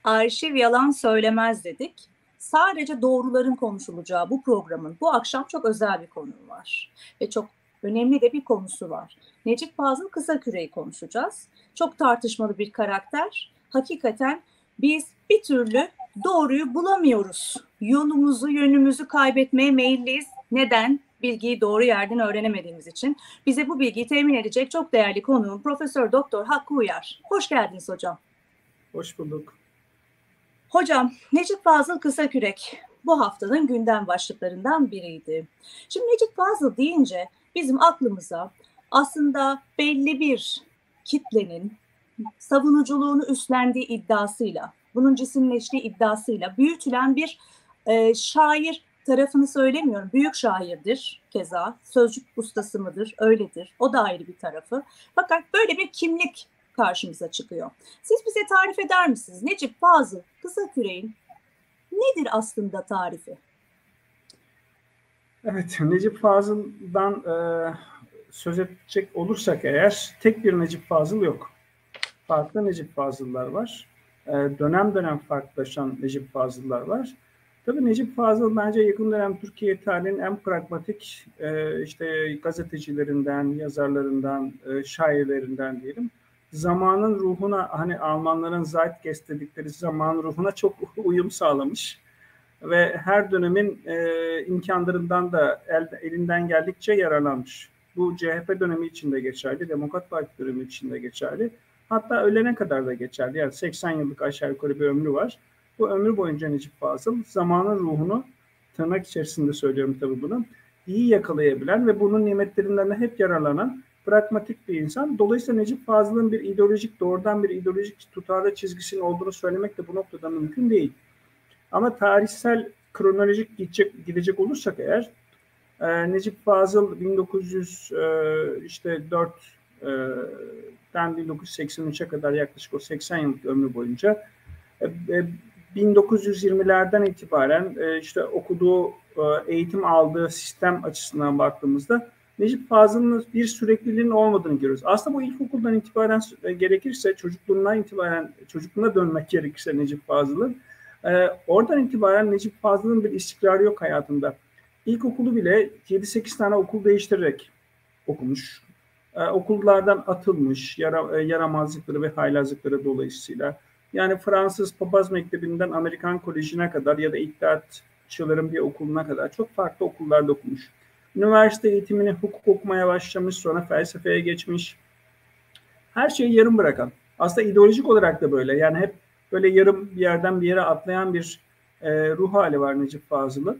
Arşiv yalan söylemez dedik. Sadece doğruların konuşulacağı bu programın bu akşam çok özel bir konu var. Ve çok önemli de bir konusu var. Necip Fazıl Kısaküre'yi konuşacağız. Çok tartışmalı bir karakter. Hakikaten biz bir türlü doğruyu bulamıyoruz. Yolumuzu, yönümüzü kaybetmeye meyilliyiz. Neden? Bilgiyi doğru yerden öğrenemediğimiz için. Bize bu bilgiyi temin edecek çok değerli konuğum Profesör Doktor Hakkı Uyar. Hoş geldiniz hocam. Hoş bulduk. Hocam, Necip Fazıl Kısakürek bu haftanın gündem başlıklarından biriydi. Şimdi Necip Fazıl deyince bizim aklımıza aslında belli bir kitlenin savunuculuğunu üstlendiği iddiasıyla, bunun cisimleştiği iddiasıyla büyütülen bir şair tarafını söylemiyorum. Büyük şairdir keza, sözcük ustası mıdır, öyledir. O da ayrı bir tarafı. Fakat böyle bir kimlik karşımıza çıkıyor. Siz bize tarif eder misiniz? Necip Fazıl Kısakürek'in nedir aslında tarifi? Evet, Necip Fazıl'dan söz edecek olursak eğer tek bir Necip Fazıl yok. Farklı Necip Fazıl'lar var. Dönem dönem farklılaşan Necip Fazıl'lar var. Tabii Necip Fazıl bence yakın dönem Türkiye tarihinin en pragmatik işte gazetecilerinden, yazarlarından, şairlerinden diyelim. Zamanın ruhuna, hani Almanların Zeitgeist dedikleri zamanın ruhuna çok uyum sağlamış. Ve her dönemin imkanlarından da elinden geldikçe yararlanmış. Bu CHP dönemi için de geçerli, Demokrat Parti dönemi için de geçerli. Hatta ölene kadar da geçerli. Yani 80 yıllık aşağı yukarı bir ömrü var. Bu ömrü boyunca Necip Fazıl zamanın ruhunu, tırnak içerisinde söylüyorum tabii bunu, iyi yakalayabilen ve bunun nimetlerinden de hep yararlanan pragmatik bir insan. Dolayısıyla Necip Fazıl'ın bir ideolojik, doğrudan bir ideolojik tutarlı çizgisinin olduğunu söylemek de bu noktada mümkün değil. Ama tarihsel kronolojik gidecek olursak eğer Necip Fazıl 1904'ten 1983'e kadar yaklaşık o 80 yıllık ömrü boyunca 1920'lerden itibaren işte okuduğu, eğitim aldığı sistem açısından baktığımızda Necip Fazıl'ın bir sürekliliğinin olmadığını görüyoruz. Aslında bu ilkokuldan itibaren gerekirse, çocukluğuna dönmek gerekirse Necip Fazıl'ın, oradan itibaren Necip Fazıl'ın bir istikrarı yok hayatında. İlkokulu bile 7-8 tane okul değiştirerek okumuş. Okullardan atılmış, yaramazlıkları ve haylazlıkları dolayısıyla. Yani Fransız Papaz Mektebi'nden Amerikan Koleji'ne kadar ya da İttihatçıların bir okuluna kadar çok farklı okullarda okumuş. Üniversite eğitimini hukuk okumaya başlamış, sonra felsefeye geçmiş. Her şeyi yarım bırakan. Aslında ideolojik olarak da böyle. Yani hep böyle yarım bir yerden bir yere atlayan bir ruh hali var Necip Fazıl'ın.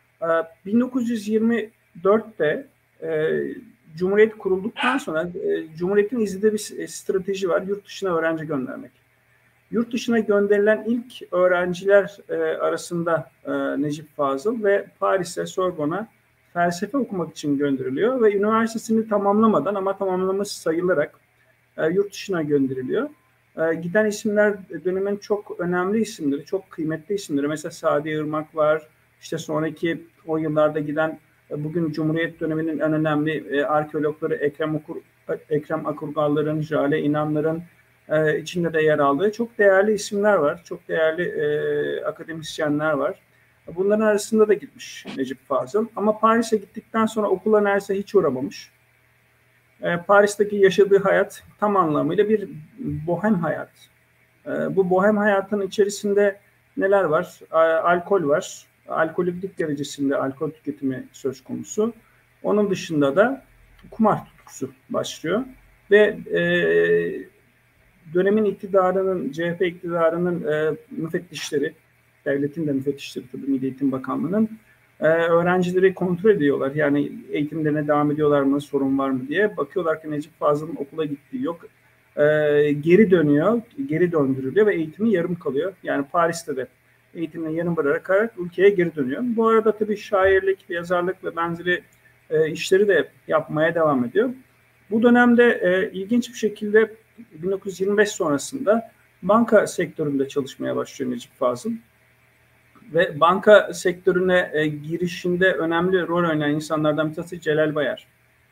1924'te Cumhuriyet kurulduktan sonra Cumhuriyet'in izlediği bir strateji var. Yurt dışına öğrenci göndermek. Yurt dışına gönderilen ilk öğrenciler arasında Necip Fazıl ve Paris'e, Sorbonne'a felsefe okumak için gönderiliyor ve üniversitesini tamamlamadan ama tamamlamış sayılarak yurt dışına gönderiliyor. Giden isimler dönemin çok önemli isimleri, çok kıymetli isimleri. Mesela Sadi Irmak var. İşte sonraki o yıllarda giden bugün Cumhuriyet döneminin en önemli arkeologları Ekrem Akurgalların, Jale İnanlar'ın içinde de yer aldığı çok değerli isimler var. Çok değerli akademisyenler var. Bunların arasında da gitmiş Necip Fazıl. Ama Paris'e gittikten sonra okula neredeyse hiç uğramamış. Paris'teki yaşadığı hayat tam anlamıyla bir bohem hayat. Bu bohem hayatın içerisinde neler var? Alkol var. Alkoliklik derecesinde alkol tüketimi söz konusu. Onun dışında da kumar tutkusu başlıyor. Ve dönemin iktidarının, CHP iktidarının müfettişleri, devletin de müfettişleri tabii Milli Eğitim Bakanlığı'nın öğrencileri kontrol ediyorlar. Yani eğitimlerine devam ediyorlar mı, sorun var mı diye. Bakıyorlar ki Necip Fazıl'ın okula gittiği yok. Geri dönüyor, geri döndürülüyor ve eğitimi yarım kalıyor. Yani Paris'te de eğitimini yarım bırakarak ülkeye geri dönüyor. Bu arada tabii şairlik, yazarlık ve benzeri işleri de yapmaya devam ediyor. Bu dönemde ilginç bir şekilde 1925 sonrasında banka sektöründe çalışmaya başlıyor Necip Fazıl. Ve banka sektörüne girişinde önemli rol oynayan insanlardan bir tanesi Celal Bayar.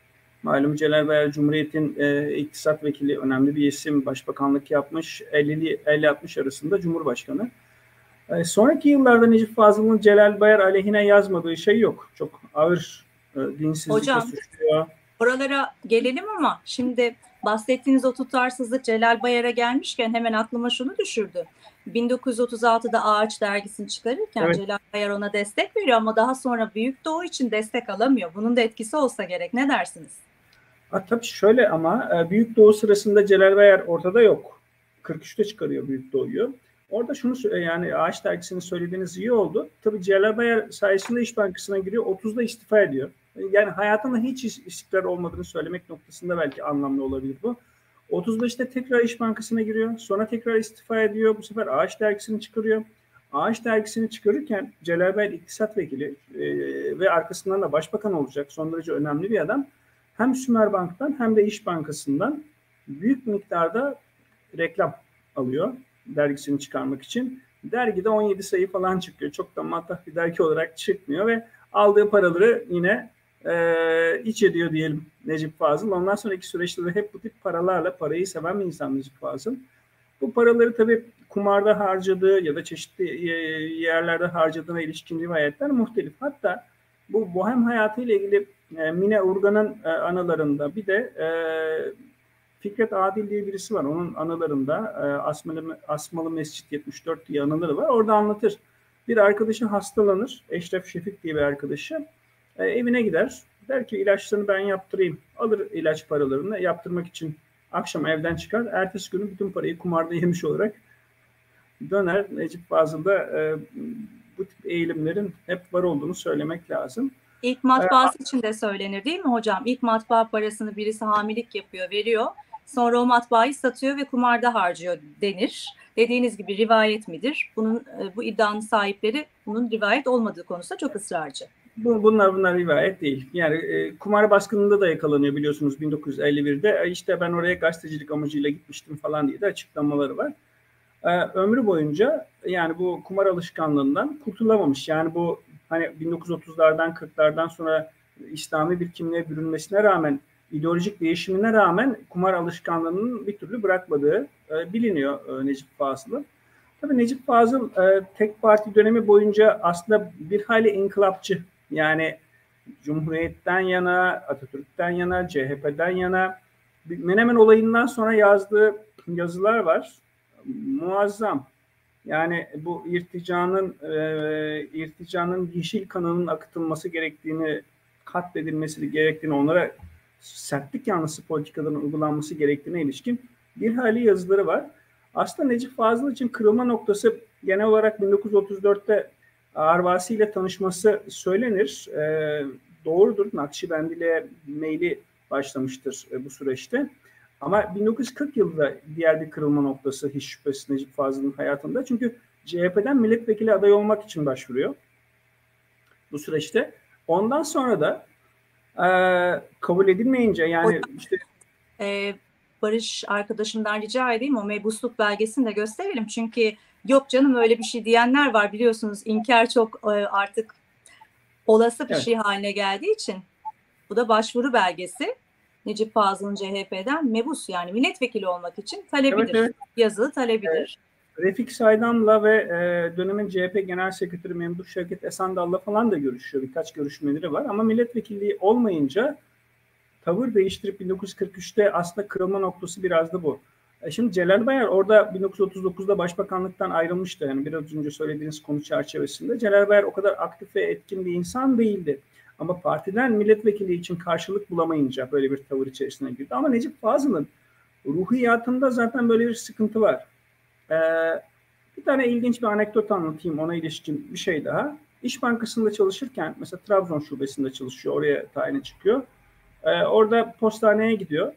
Malum Celal Bayar Cumhuriyet'in iktisat vekili, önemli bir isim, başbakanlık yapmış, 50-60 arasında Cumhurbaşkanı. Sonraki yıllarda Necip Fazıl'ın Celal Bayar aleyhine yazmadığı şey yok. Çok ağır dinsizlikle Hocam, suçluyor. oralara gelelim ama şimdi bahsettiğiniz o tutarsızlık Celal Bayar'a gelmişken hemen aklıma şunu düşürdü. 1936'da Ağaç dergisini çıkarırken Evet. Celal Bayar ona destek veriyor ama daha sonra Büyük Doğu için destek alamıyor. Bunun da etkisi olsa gerek. Ne dersiniz? Tabii şöyle ama Büyük Doğu sırasında Celal Bayar ortada yok. 43'te çıkarıyor Büyük Doğu'yu. Orada şunu yani Ağaç dergisini söylediğiniz iyi oldu. Tabii Celal Bayar sayesinde İş Bankası'na giriyor. 30'da istifa ediyor. Yani hayatında hiç istikrar olmadığını söylemek noktasında belki anlamlı olabilir bu. 35'te tekrar İş Bankası'na giriyor. Sonra tekrar istifa ediyor. Bu sefer Ağaç dergisini çıkarıyor. Ağaç dergisini çıkarırken Celal Bayar iktisat vekili ve arkasından da başbakan olacak son derece önemli bir adam. Hem Sümerbank'tan hem de İş Bankası'ndan büyük miktarda reklam alıyor dergisini çıkarmak için. Dergide 17 sayı falan çıkıyor. Çok da matah bir dergi olarak çıkmıyor ve aldığı paraları yine iç ediyor diyelim Necip Fazıl. Ondan sonraki süreçte de hep bu tip paralarla, parayı seven bir insan Necip Fazıl. Bu paraları tabii kumarda harcadığı ya da çeşitli yerlerde harcadığına ilişkin rivayetler muhtelif. Hatta bu bohem hayatıyla ilgili Mine Urgan'ın anılarında bir de Fikret Adil diye birisi var. Onun anılarında Asmalı Mescit 74 diye anıları var. Orada anlatır. Bir arkadaşı hastalanır. Eşref Şefik diye bir arkadaşı. Evine gider. Der ki ilaçlarını ben yaptırayım. Alır ilaç paralarını yaptırmak için akşam evden çıkar. Ertesi günü bütün parayı kumarda yemiş olarak döner. Necip Fazıl'da bu tip eğilimlerin hep var olduğunu söylemek lazım. İlk matbaası için de söylenir değil mi hocam? İlk matbaa parasını birisi hamilelik yapıyor, veriyor. Sonra o matbaayı satıyor ve kumarda harcıyor denir. Dediğiniz gibi rivayet midir? Bu iddianın sahipleri bunun rivayet olmadığı konusunda çok ısrarcı. Bunlar rivayet değil. Yani kumar baskınında da yakalanıyor biliyorsunuz 1951'de. İşte ben oraya gazetecilik amacıyla gitmiştim falan diye de açıklamaları var. Ömrü boyunca yani bu kumar alışkanlığından kurtulamamış. Yani bu hani 1930'lardan 40'lardan sonra İslami bir kimliğe bürünmesine rağmen, ideolojik değişimine rağmen kumar alışkanlığının bir türlü bırakmadığı biliniyor Necip Fazıl'ın. Tabii Necip Fazıl tek parti dönemi boyunca aslında bir hayli inkılapçı. Yani Cumhuriyet'ten yana, Atatürk'ten yana, CHP'den yana. Menemen olayından sonra yazdığı yazılar var. Muazzam. Yani bu irticanın yeşil kanının akıtılması gerektiğini, katledilmesi gerektiğini, onlara sertlik yanlısı politikaların uygulanması gerektiğine ilişkin bir hali yazıları var. Aslında Necip Fazıl için kırılma noktası genel olarak 1934'te Arvasi ile tanışması söylenir. Doğrudur. Nakşibendiliğe meyli başlamıştır bu süreçte. Ama 1940 yılında diğer bir kırılma noktası hiç şüphesiz Necip Fazıl'ın hayatında. Çünkü CHP'den milletvekili adayı olmak için başvuruyor bu süreçte. Ondan sonra da kabul edilmeyince yani işte Barış arkadaşımdan rica edeyim o mebusluk belgesini de gösterelim. Çünkü yok canım öyle bir şey diyenler var biliyorsunuz. İnkar çok artık olası bir şey haline geldiği için. Bu da başvuru belgesi. Necip Fazıl'ın CHP'den mebus yani milletvekili olmak için talebidir. Evet. Yazılı talebidir. Refik Saydam'la ve dönemin CHP Genel Sekreteri Memduh Şevket Esendal'la falan da görüşüyor. Birkaç görüşmeleri var ama milletvekilliği olmayınca tavır değiştirip 1943'te aslında kırılma noktası biraz da bu. Şimdi Celal Bayar orada 1939'da başbakanlıktan ayrılmıştı. Yani biraz önce söylediğiniz konu çerçevesinde. Celal Bayar o kadar aktif ve etkin bir insan değildi. Ama partiden milletvekili için karşılık bulamayınca böyle bir tavır içerisine girdi. Ama Necip Fazıl'ın ruhiyatında zaten böyle bir sıkıntı var. Bir tane ilginç bir anekdot anlatayım ona ilişkin bir şey daha. İş Bankası'nda çalışırken mesela Trabzon şubesinde çalışıyor. Oraya tayine çıkıyor. Orada postaneye gidiyor.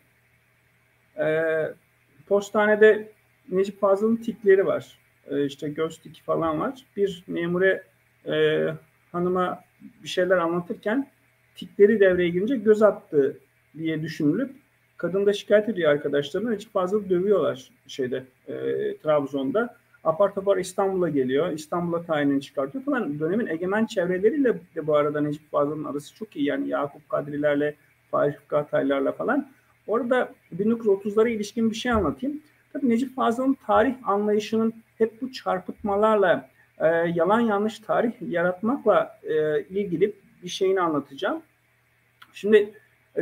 Postanede Necip Fazıl'ın tikleri var. İşte göz tiki falan var. Bir memure hanıma bir şeyler anlatırken tikleri devreye girince göz attı diye düşünülüp kadın da şikayet ediyor arkadaşlarına. Necip Fazıl'ı dövüyorlar Trabzon'da. Apar topar İstanbul'a geliyor. İstanbul'a tayinini çıkartıyor falan. Dönemin egemen çevreleriyle de bu arada Necip Fazıl'ın arası çok iyi. Yani Yakup Kadrilerle, Faik Rıfkı Ataylar'la falan. Orada 1930'lara ilişkin bir şey anlatayım. Tabii Necip Fazıl'ın tarih anlayışının hep bu çarpıtmalarla, yalan yanlış tarih yaratmakla ilgili bir şeyini anlatacağım. Şimdi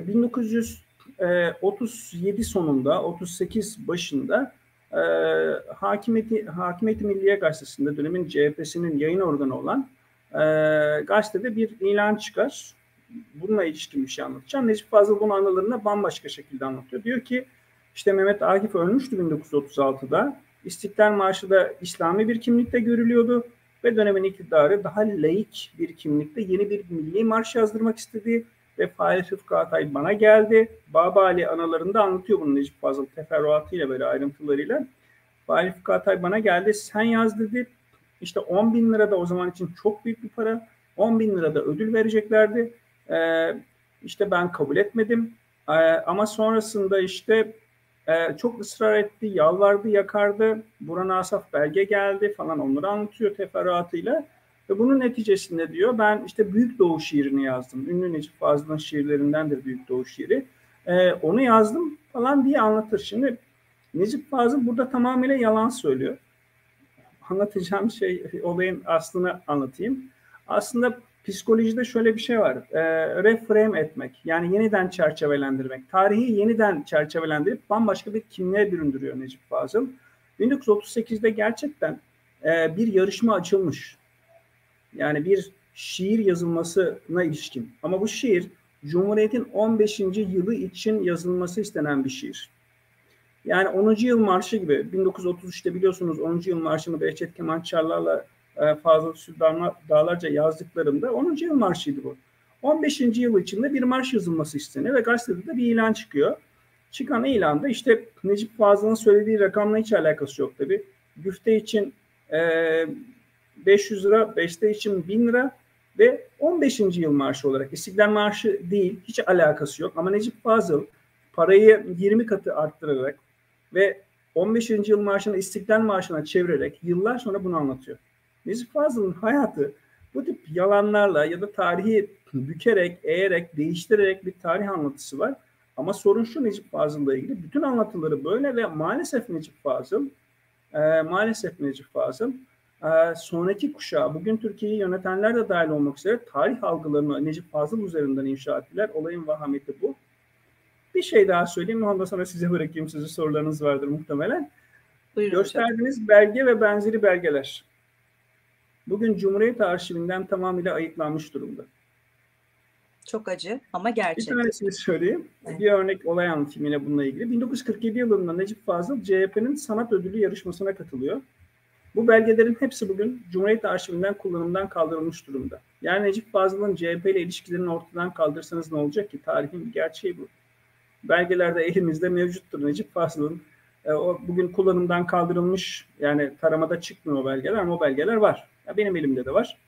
1937 sonunda, 38 başında Hakimiyeti Milliye Gazetesi'nde, dönemin CHP'sinin yayın organı olan gazetede bir ilan çıkar. Bununla ilişkin bir şey anlatacağım. Necip Fazıl bunu anılarında bambaşka şekilde anlatıyor. Diyor ki işte Mehmet Akif ölmüştü 1936'da. İstiklal Marşı da İslami bir kimlikte görülüyordu ve dönemin iktidarı daha laik bir kimlikte yeni bir milli marş yazdırmak istedi ve Faik Rıfkı Atay bana geldi. Babali anılarında anlatıyor bunu Necip Fazıl teferruatıyla, böyle ayrıntılarıyla. Faik Rıfkı Atay bana geldi, sen yaz dedi. İşte 10 bin lira da o zaman için çok büyük bir para. 10 bin lira da ödül vereceklerdi. İşte ben kabul etmedim. Ama sonrasında işte çok ısrar etti, yalvardı, yakardı. Burhan Asaf Belge geldi falan, onları anlatıyor teferruatıyla. Ve bunun neticesinde diyor ben işte Büyük Doğu şiirini yazdım. Ünlü Necip Fazıl'ın şiirlerindendir Büyük Doğu şiiri. Onu yazdım falan diye anlatır. Şimdi Necip Fazıl burada tamamıyla yalan söylüyor. Anlatacağım şey, olayın aslını anlatayım. Aslında psikolojide şöyle bir şey var. Reframe etmek, yani yeniden çerçevelendirmek. Tarihi yeniden çerçevelendirip bambaşka bir kimliğe büründürüyor Necip Fazıl. 1938'de gerçekten bir yarışma açılmış. Yani bir şiir yazılmasına ilişkin. Ama bu şiir Cumhuriyet'in 15. yılı için yazılması istenen bir şiir. Yani 10. Yıl Marşı gibi 1933'te biliyorsunuz 10. Yıl Marşı'nı Behçet Kemançarlar'la Fazıl Süddan'la Dağlarca yazdıklarında 10. Yıl Marşı'ydı bu. 15. yıl içinde bir marş yazılması isteniyor ve gazetede de bir ilan çıkıyor. Çıkan ilanda işte Necip Fazıl'ın söylediği rakamla hiç alakası yok tabii. Güfte için 500 lira, beste için 1000 lira ve 15. Yıl Marşı olarak, İstiklal Marşı değil, hiç alakası yok. Ama Necip Fazıl parayı 20 katı arttırarak ve 15. Yıl Marşı'nı İstiklal Marşı'na çevirerek yıllar sonra bunu anlatıyor. Necip Fazıl'ın hayatı bu tip yalanlarla ya da tarihi bükerek, eğerek, değiştirerek bir tarih anlatısı var. Ama sorun şu, Necip Fazıl'la ilgili bütün anlatıları böyle ve maalesef Necip Fazıl sonraki kuşağı, bugün Türkiye'yi yönetenler de dahil olmak üzere tarih algılarını Necip Fazıl üzerinden inşa ettiler. Olayın vahameti bu. Bir şey daha söyleyeyim. Ondan sonra size bırakayım. Sizin sorularınız vardır muhtemelen. Buyurun Gösterdiğiniz hocam. belge ve benzeri belgeler bugün Cumhuriyet Arşivinden tamamıyla ayıklanmış durumda. Çok acı ama gerçek. Bir tanesini söyleyeyim. Evet. Bir örnek olay anlatayım yine bununla ilgili. 1947 yılında Necip Fazıl CHP'nin sanat ödülü yarışmasına katılıyor. Bu belgelerin hepsi bugün Cumhuriyet Arşivinden kullanımdan kaldırılmış durumda. Yani Necip Fazıl'ın CHP ile ilişkilerini ortadan kaldırsanız ne olacak ki? Tarihin bir gerçeği bu. Belgelerde elimizde mevcuttur. Necip Fazıl'ın o bugün kullanımdan kaldırılmış, yani taramada çıkmıyor o belgeler ama o belgeler var. Ya benim elimde de var.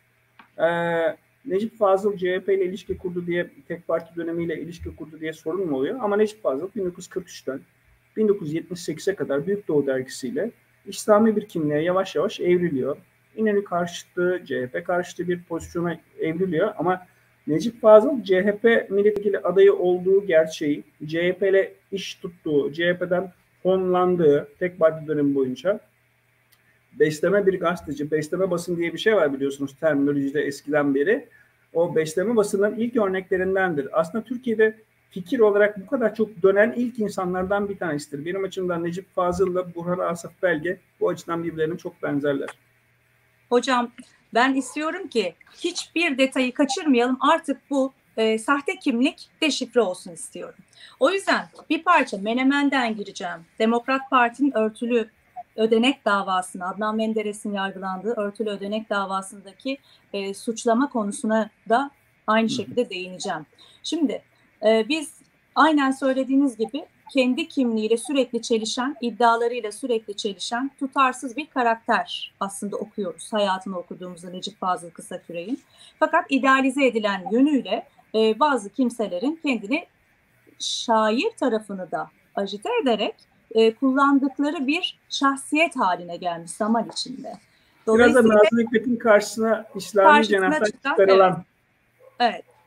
Necip Fazıl CHP ile ilişki kurdu diye, tek parti dönemiyle ilişki kurdu diye sorun mu oluyor? Ama Necip Fazıl 1943'ten 1978'e kadar Büyük Doğu dergisiyle İslami bir kimliğe yavaş yavaş evriliyor. İnönü karşıtı, CHP karşıtı bir pozisyona evriliyor ama Necip Fazıl CHP milletvekili adayı olduğu gerçeği, CHP ile iş tuttuğu, CHP'den fonlandığı tek parti dönemi boyunca besleme bir gazeteci, besleme basın diye bir şey var biliyorsunuz terminolojide eskiden beri. O besleme basının ilk örneklerindendir. Aslında Türkiye'de fikir olarak bu kadar çok dönen ilk insanlardan bir tanesidir. Benim açımdan Necip Fazıl'la Burhan Asaf Belge bu açıdan birbirlerine çok benzerler. Hocam ben istiyorum ki hiçbir detayı kaçırmayalım. Artık bu sahte kimlik deşifre olsun istiyorum. O yüzden bir parça Menemen'den gireceğim. Demokrat Parti'nin örtülü ödenek davasına, Adnan Menderes'in yargılandığı örtülü ödenek davasındaki suçlama konusuna da aynı şekilde değineceğim. Şimdi biz aynen söylediğiniz gibi kendi kimliğiyle sürekli çelişen, iddialarıyla sürekli çelişen tutarsız bir karakter aslında okuyoruz. Hayatını okuduğumuzda Necip Fazıl Kısakürek'in. Fakat idealize edilen yönüyle bazı kimselerin kendini şair tarafını da ajite ederek kullandıkları bir şahsiyet haline gelmiş zaman içinde. Biraz da Nazım Hikmet'in karşısına İslami cenahtan çıkarılan. Evet.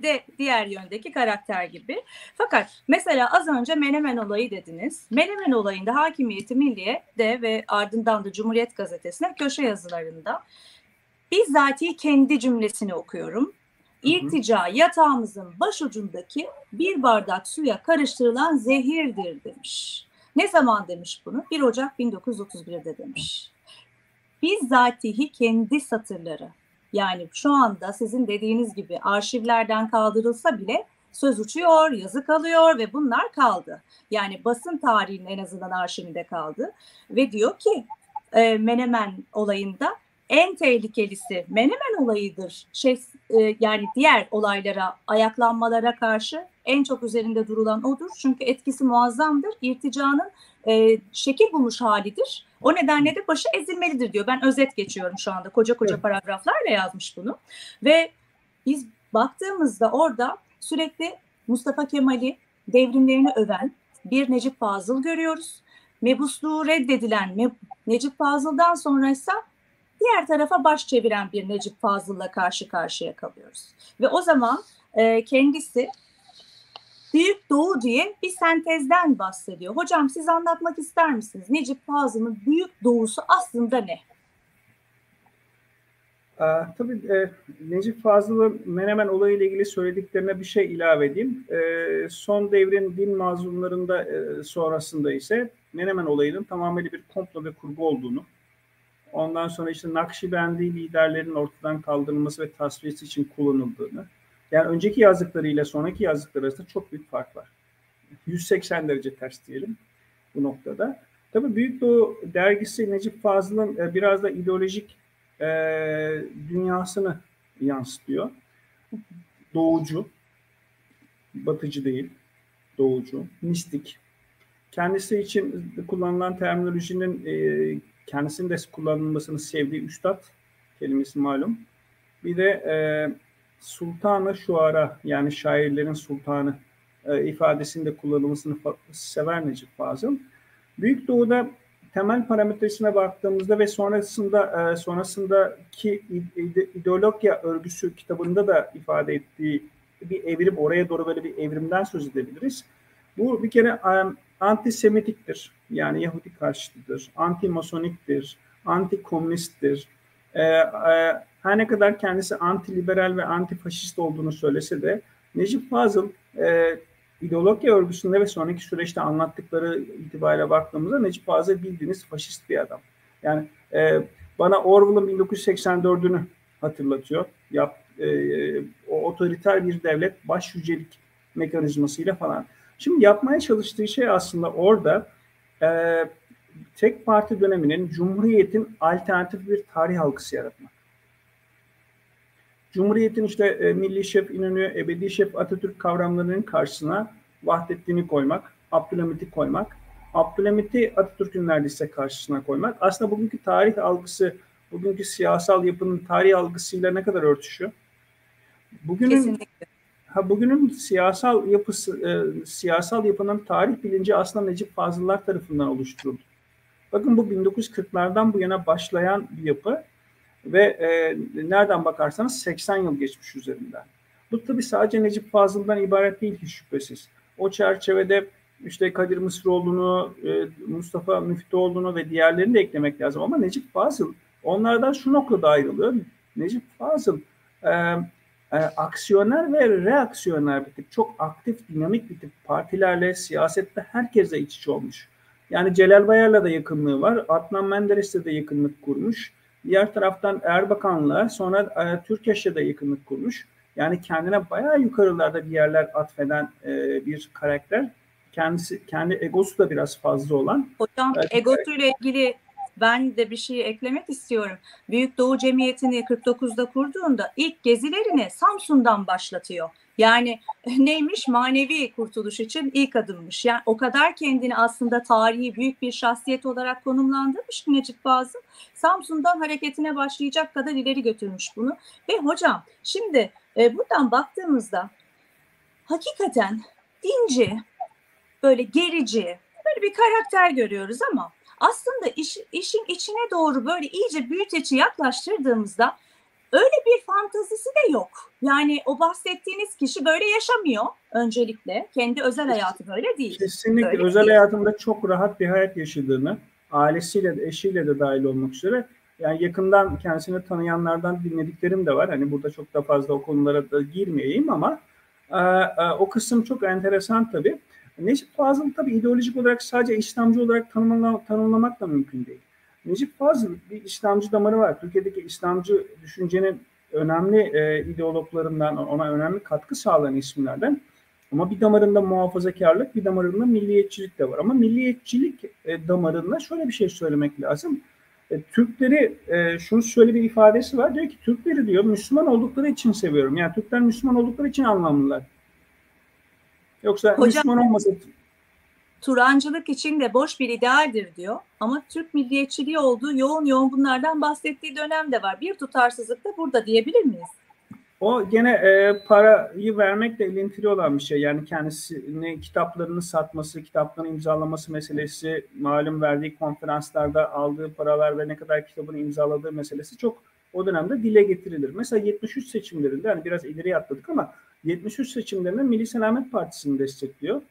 de diğer yöndeki karakter gibi. Fakat mesela az önce Menemen olayı dediniz. Menemen olayında Hakimiyeti Milliye'de ve ardından da Cumhuriyet Gazetesi'ne köşe yazılarında bizzatihi kendi cümlesini okuyorum. İrtica yatağımızın başucundaki bir bardak suya karıştırılan zehirdir demiş. Ne zaman demiş bunu? 1 Ocak 1931'de demiş. Bizzatihi kendi satırları. Yani şu anda sizin dediğiniz gibi arşivlerden kaldırılsa bile söz uçuyor, yazı kalıyor ve bunlar kaldı. Yani basın tarihinin en azından arşivinde kaldı. Ve diyor ki Menemen olayında en tehlikelisi Menemen olayıdır. Yani diğer olaylara, ayaklanmalara karşı en çok üzerinde durulan odur. Çünkü etkisi muazzamdır. İrticanın şekil bulmuş halidir. O nedenle de başı ezilmelidir diyor. Ben özet geçiyorum şu anda. Koca koca paragraflarla yazmış bunu. Ve biz baktığımızda orada sürekli Mustafa Kemal'i devrimlerini öven bir Necip Fazıl görüyoruz. Mebusluğu reddedilen Necip Fazıl'dan sonraysa diğer tarafa baş çeviren bir Necip Fazıl'la karşı karşıya kalıyoruz. Ve o zaman kendisi Büyük Doğu diye bir sentezden bahsediyor. Hocam siz anlatmak ister misiniz? Necip Fazıl'ın Büyük Doğu'su aslında ne? Tabii Necip Fazıl'ın Menemen olayıyla ilgili söylediklerine bir şey ilave edeyim. Son devrin din mazlumlarında sonrasında ise Menemen olayının tamamıyla bir komplo ve kurgu olduğunu, ondan sonra işte Nakşibendi liderlerin ortadan kaldırılması ve tasfiyesi için kullanıldığını, yani önceki yazdıklarıyla sonraki yazdıkları arasında çok büyük fark var. 180 derece ters diyelim bu noktada. Tabii Büyük Doğu dergisi Necip Fazıl'ın biraz da ideolojik dünyasını yansıtıyor. Doğucu, batıcı değil, doğucu, mistik. Kendisi için kullanılan terminolojinin kendisinin de kullanılmasını sevdiği üstad kelimesi malum. Bir de Sultan-ı Şuara, yani şairlerin sultanı ifadesinde kullanılmasını sever Necip Fazıl. Büyük Doğu'da temel parametresine baktığımızda ve sonrasındaki ideolojiya örgüsü kitabında da ifade ettiği bir evrim, oraya doğru böyle bir evrimden söz edebiliriz. Bu bir kere antisemitiktir, yani Yahudi karşıtıdır, anti-masoniktir, anti-komünisttir. Her ne kadar kendisi anti-liberal ve anti-faşist olduğunu söylese de Necip Fazıl ideoloji örgüsünde ve sonraki süreçte anlattıkları itibariyle baktığımızda Necip Fazıl bildiğiniz faşist bir adam. Yani bana Orwell'ın 1984'ünü hatırlatıyor. O otoriter bir devlet baş yücelik mekanizmasıyla falan. Şimdi yapmaya çalıştığı şey aslında orada tek parti döneminin, Cumhuriyet'in alternatif bir tarih algısı yaratmak. Cumhuriyet'in işte milli şef İnönü, ebedi şef Atatürk kavramlarının karşısına Vahdettin'i koymak, Abdülhamit'i koymak, Abdülhamit'i Atatürk'ün neredeyse karşısına koymak. Aslında bugünkü tarih algısı, bugünkü siyasal yapının tarih algısıyla ne kadar örtüşüyor? Bugünün siyasal yapının tarih bilinci aslında Necip Fazıllar tarafından oluşturuldu. Bakın bu 1940'lardan bu yana başlayan bir yapı ve nereden bakarsanız 80 yıl geçmiş üzerinden. Bu tabii sadece Necip Fazıl'dan ibaret değil hiç şüphesiz. O çerçevede işte Kadir Mısıroğlu'nu, Mustafa Müftüoğlu'nu ve diğerlerini de eklemek lazım. Ama Necip Fazıl onlardan şu noktada ayrılıyor. Necip Fazıl aksiyoner ve reaksiyoner bir tip. Çok aktif, dinamik bir tip. Partilerle, siyasette herkesle iç içe olmuş. Yani Celal Bayar'la da yakınlığı var. Adnan Menderes'le de yakınlık kurmuş. Diğer taraftan Erbakan'la, sonra Türkeş'le de yakınlık kurmuş. Yani kendine bayağı yukarılarda bir yerler atfeden bir karakter. Kendi egosu da biraz fazla olan. Hocam egosuyla ilgili ben de bir şey eklemek istiyorum. Büyük Doğu Cemiyeti'ni 49'da kurduğunda ilk gezilerini Samsun'dan başlatıyor. Yani neymiş? Manevi kurtuluş için ilk adımmış. Yani o kadar kendini aslında tarihi büyük bir şahsiyet olarak konumlandırmış ki Necip Fazıl. Samsun'dan hareketine başlayacak kadar ileri götürmüş bunu. Ve hocam şimdi buradan baktığımızda hakikaten dinci, böyle gerici, böyle bir karakter görüyoruz ama aslında işin içine doğru böyle iyice büyüteci yaklaştırdığımızda Öyle bir fantazisi de yok. Yani o bahsettiğiniz kişi böyle yaşamıyor öncelikle. Kendi özel hayatı böyle değil. Kesinlikle Öyle özel değil. hayatında çok rahat bir hayat yaşadığını, ailesiyle de eşiyle de dahil olmak üzere, yani yakından kendisini tanıyanlardan dinlediklerim de var. Hani burada çok da fazla o konulara da girmeyeyim ama o kısım çok enteresan tabii. Necip Fazıl tabii ideolojik olarak sadece İslamcı olarak tanımlamak da mümkün değil. Necip Fazıl bir İslamcı damarı var. Türkiye'deki İslamcı düşüncenin önemli ideologlarından, ona önemli katkı sağlayan isimlerden. Ama bir damarında muhafazakarlık, bir damarında milliyetçilik de var. Ama milliyetçilik damarında şöyle bir şey söylemek lazım. Türkleri, şöyle bir ifadesi var. Diyor ki Türkleri diyor Müslüman oldukları için seviyorum. Yani Türkler Müslüman oldukları için anlamlılar. Yoksa Hocam Müslüman olmasa... Turancılık için de boş bir idealdir diyor. Ama Türk milliyetçiliği olduğu yoğun yoğun bunlardan bahsettiği dönem de var. Bir tutarsızlık da burada diyebilir miyiz? O gene parayı vermekle ilintili olan bir şey. Yani kendisini kitaplarını satması, kitaplarını imzalaması meselesi, malum verdiği konferanslarda aldığı paralar ve ne kadar kitabını imzaladığı meselesi çok o dönemde dile getirilir. Mesela 73 seçimlerinde, hani biraz ileri atladık ama 73 seçimlerinde Milli Selamet Partisi'ni destekliyor.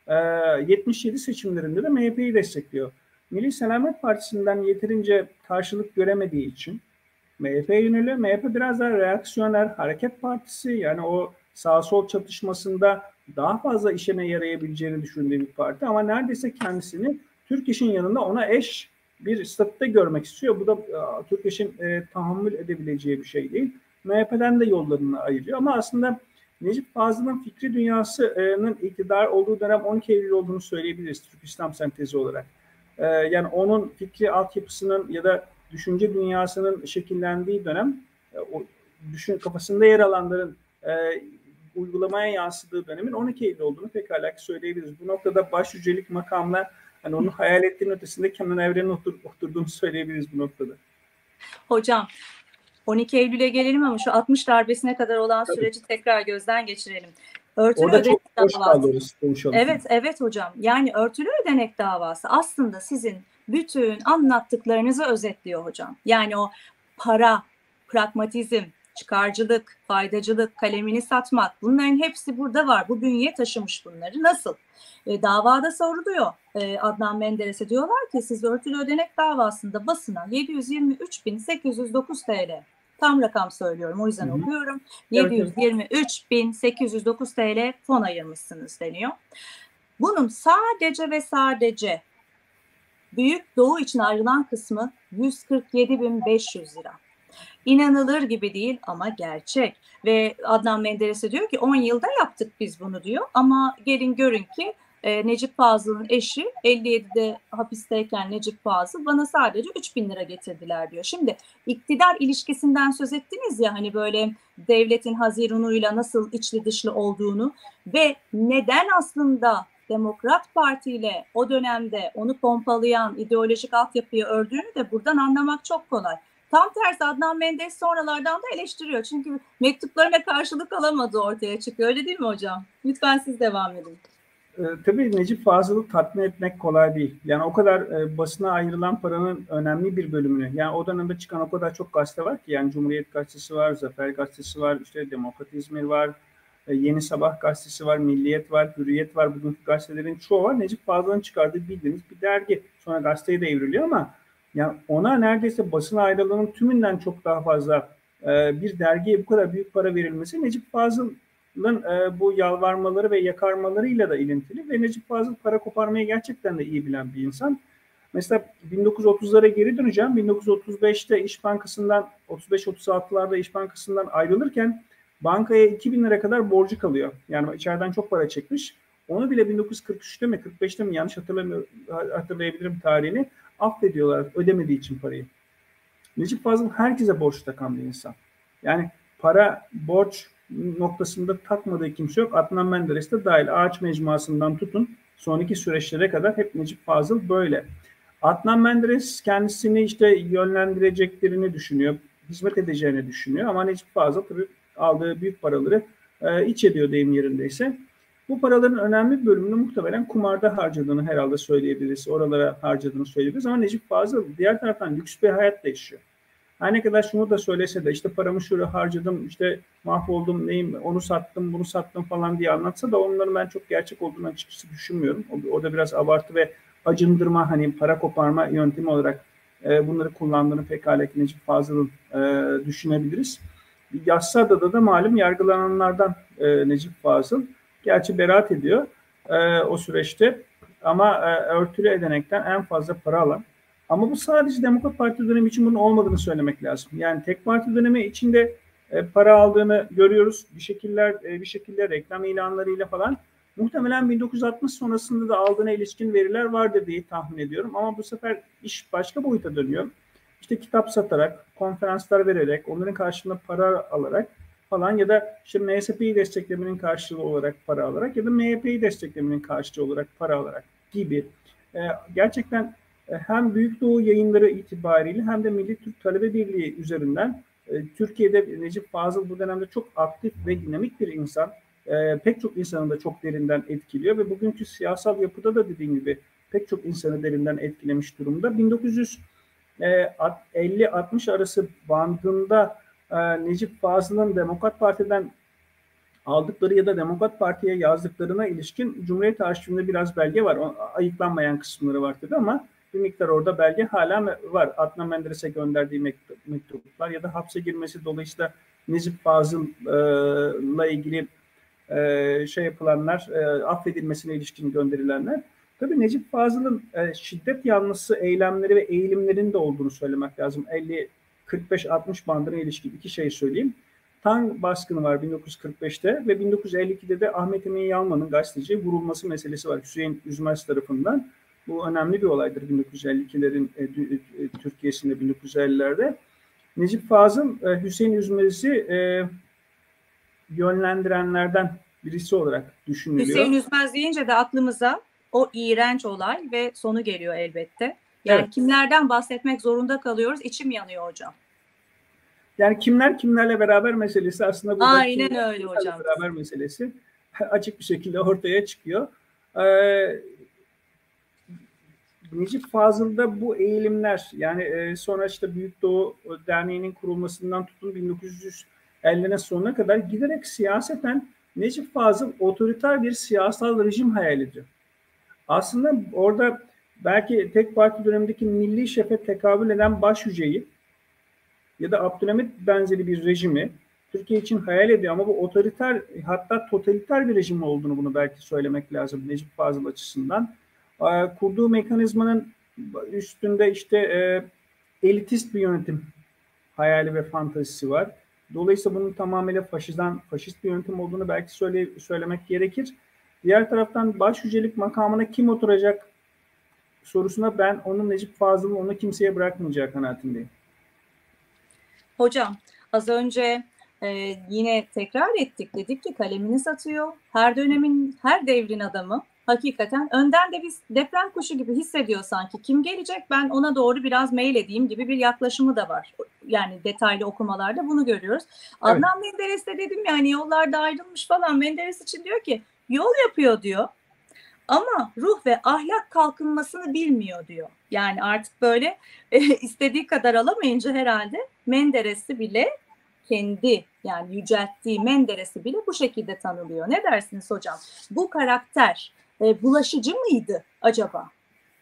77 seçimlerinde de MHP'yi destekliyor. Milli Selamet Partisi'nden yeterince karşılık göremediği için MHP'ye yöneliyor. MHP biraz daha reaksiyoner hareket partisi, yani o sağ sol çatışmasında daha fazla işine yarayabileceğini düşündüğü bir parti ama neredeyse kendisini Türk İş'in yanında ona eş bir statüde görmek istiyor. Bu da Türk İş'in tahammül edebileceği bir şey değil. MHP'den de yollarını ayırıyor ama aslında Necip Fazıl'ın fikri dünyasının iktidar olduğu dönem 12 Eylül olduğunu söyleyebiliriz Türk İslam sentezi olarak. Yani onun fikri altyapısının ya da düşünce dünyasının şekillendiği dönem, o kafasında yer alanların uygulamaya yansıdığı dönemin 12 Eylül olduğunu pekala söyleyebiliriz. Bu noktada başücelik makamla hani onun hayal ettiğinin ötesinde Kenan Evren'in oturduğunu söyleyebiliriz bu noktada. Hocam 12 Eylül'e gelelim ama şu 60 darbesine kadar olan Tabii. süreci tekrar gözden geçirelim. Örtülü Orada ödenek çok boş davası. kalıyoruz konuşalım. Evet, evet hocam. Yani örtülü ödenek davası aslında sizin bütün anlattıklarınızı özetliyor hocam. Yani o para, pragmatizm, çıkarcılık, faydacılık, kalemini satmak, bunların hepsi burada var. Bu bünye taşımış bunları. Nasıl? Davada soruluyor Adnan Menderes'e. Diyorlar ki siz örtülü ödenek davasında basına 723.809 TL, tam rakam söylüyorum o yüzden okuyorum. Evet, evet. 723.809 TL fon ayırmışsınız deniyor. Bunun sadece ve sadece Büyük Doğu için ayrılan kısmı 147.500 lira. İnanılır gibi değil ama gerçek. Ve Adnan Menderes'e diyor ki 10 yılda yaptık biz bunu diyor. Ama gelin görün ki Necip Fazıl'ın eşi 57'de hapisteyken Necip Fazıl bana sadece 3.000 lira getirdiler diyor. Şimdi iktidar ilişkisinden söz ettiniz ya, hani böyle devletin hazirunuyla nasıl içli dışlı olduğunu ve neden aslında Demokrat Parti ile o dönemde onu pompalayan ideolojik altyapıyı ördüğünü de buradan anlamak çok kolay. Tam tersi Adnan Menderes sonralardan da eleştiriyor. Çünkü mektuplarına karşılık alamadı, ortaya çıkıyor. Öyle değil mi hocam? Lütfen siz devam edin. Tabii Necip Fazıl'ı tatmin etmek kolay değil. Yani o kadar basına ayrılan paranın önemli bir bölümünü, yani o dönemde çıkan o kadar çok gazete var ki, yani Cumhuriyet Gazetesi var, Zafer Gazetesi var, işte Demokrat İzmir var, Yeni Sabah Gazetesi var, Milliyet var, Hürriyet var, bugünkü gazetelerin çoğu var. Necip Fazıl'ın çıkardığı bildiğiniz bir dergi. Sonra gazeteye de evriliyor ama yani ona neredeyse basın ayrılığının tümünden çok daha fazla bir dergiye bu kadar büyük para verilmesi Necip Fazıl'ın bu yalvarmaları ve yakarmalarıyla da ilintili ve Necip Fazıl para koparmayı gerçekten de iyi bilen bir insan. Mesela 1930'lara geri döneceğim. 1935'te İş Bankası'ndan, 35-36'larda İş Bankası'ndan ayrılırken bankaya 2.000 lira kadar borcu kalıyor. Yani içeriden çok para çekmiş. Onu bile 1943'te mi 45'te mi, yanlış hatırlayabilirim tarihini, affediyorlar ödemediği için parayı. Necip Fazıl herkese borç takan bir insan. Yani para, borç noktasında takmadığı kimse yok. Adnan Menderes de dahil, ağaç mecmuasından tutun sonraki süreçlere kadar hep Necip Fazıl böyle. Adnan Menderes kendisini işte yönlendireceklerini düşünüyor, hizmet edeceğini düşünüyor ama Necip Fazıl tabii aldığı büyük paraları iç ediyor deyim yerindeyse. Bu paraların önemli bir bölümünü muhtemelen kumarda harcadığını herhalde söyleyebiliriz. Oralara harcadığını söyleyebiliriz ama Necip Fazıl diğer taraftan lüks bir hayat da yaşıyor. Her ne kadar şunu da söylese de işte paramı şuraya harcadım, işte mahvoldum, neyim, onu sattım, bunu sattım falan diye anlatsa da onların ben çok gerçek olduğunu açıkçası düşünmüyorum. O da biraz abartı ve acındırma, hani para koparma yöntemi olarak bunları kullandığını pekala Necip Fazıl'ın düşünebiliriz. Yassıada'da da malum yargılananlardan Necip Fazıl. Gerçi beraat ediyor o süreçte ama örtülü edenekten en fazla para alan. Ama bu sadece Demokrat Parti dönemi için bunun olmadığını söylemek lazım. Yani tek parti dönemi içinde para aldığını görüyoruz. Bir şekilde reklam ilanlarıyla falan. Muhtemelen 1960 sonrasında da aldığına ilişkin veriler vardır diye tahmin ediyorum. Ama bu sefer iş başka boyuta dönüyor. İşte kitap satarak, konferanslar vererek, onların karşılığında para alarak falan ya da işte MSP'yi desteklemenin karşılığı olarak para alarak ya da MHP'yi desteklemenin karşılığı olarak para alarak gibi gerçekten hem Büyük Doğu Yayınları itibariyle hem de Milli Türk Talebe Birliği üzerinden Türkiye'de Necip Fazıl bu dönemde çok aktif ve dinamik bir insan. Pek çok insanı da çok derinden etkiliyor ve bugünkü siyasal yapıda da dediğim gibi pek çok insanı derinden etkilemiş durumda. 1950-60 arası bandında Necip Fazıl'ın Demokrat Parti'den aldıkları ya da Demokrat Parti'ye yazdıklarına ilişkin Cumhuriyet Arşivinde biraz belge var. Ayıklanmayan kısımları var tabii ama bir miktar orada belge hala var. Adnan Menderes'e gönderdiği mektuplar ya da hapse girmesi dolayısıyla Necip Fazıl'la ilgili şey yapılanlar, affedilmesine ilişkin gönderilenler. Tabii Necip Fazıl'ın şiddet yanlısı eylemleri ve eğilimlerinin de olduğunu söylemek lazım. 50-45-60 bandına ilişkin iki şey söyleyeyim. Tang baskını var 1945'te ve 1952'de de Ahmet Emin Yalman'ın gazeteci vurulması meselesi var Hüseyin Üzmez tarafından. Bu önemli bir olaydır 1952'lerin Türkiye'sinde 1950'lerde. Necip Fazıl Hüseyin Üzmez'i yönlendirenlerden birisi olarak düşünülüyor. Hüseyin Üzmez deyince de aklımıza o iğrenç olay ve sonu geliyor elbette. Yani evet. Kimlerden bahsetmek zorunda kalıyoruz? İçim yanıyor hocam. Yani kimler kimlerle beraber meselesi aslında burada aynen öyle hocam. Beraber meselesi açık bir şekilde ortaya çıkıyor. Necip Fazıl'da bu eğilimler yani sonra işte Büyük Doğu Derneği'nin kurulmasından tutun 1950'lerin sonuna kadar giderek siyaseten Necip Fazıl otoriter bir siyasal rejim hayal ediyor. Aslında orada belki tek parti dönemindeki milli şefe tekabül eden başhüceyi ya da Abdülhamit benzeri bir rejimi Türkiye için hayal ediyor ama bu otoriter hatta totaliter bir rejim olduğunu bunu belki söylemek lazım Necip Fazıl açısından. Kurduğu mekanizmanın üstünde işte elitist bir yönetim hayali ve fantazisi var. Dolayısıyla bunun tamamıyla faşist bir yönetim olduğunu belki söylemek gerekir. Diğer taraftan başhücelik makamına kim oturacak sorusuna ben onun Necip Fazıl'ın onu kimseye bırakmayacağı kanaatindeyim. Hocam az önce yine tekrar ettik, dedik ki kalemini satıyor. Her dönemin, her devrin adamı hakikaten önden de biz deprem kuşu gibi hissediyor sanki. Kim gelecek ben ona doğru biraz mail edeyim gibi bir yaklaşımı da var. Yani detaylı okumalarda bunu görüyoruz. Evet. Adnan Menderes de dedim yani yollarda ayrılmış falan. Menderes için diyor ki yol yapıyor diyor. Ama ruh ve ahlak kalkınmasını bilmiyor diyor. Yani artık böyle istediği kadar alamayınca herhalde Menderes'i bile kendi yani yücelttiği Menderes'i bile bu şekilde tanılıyor. Ne dersiniz hocam? Bu karakter bulaşıcı mıydı acaba?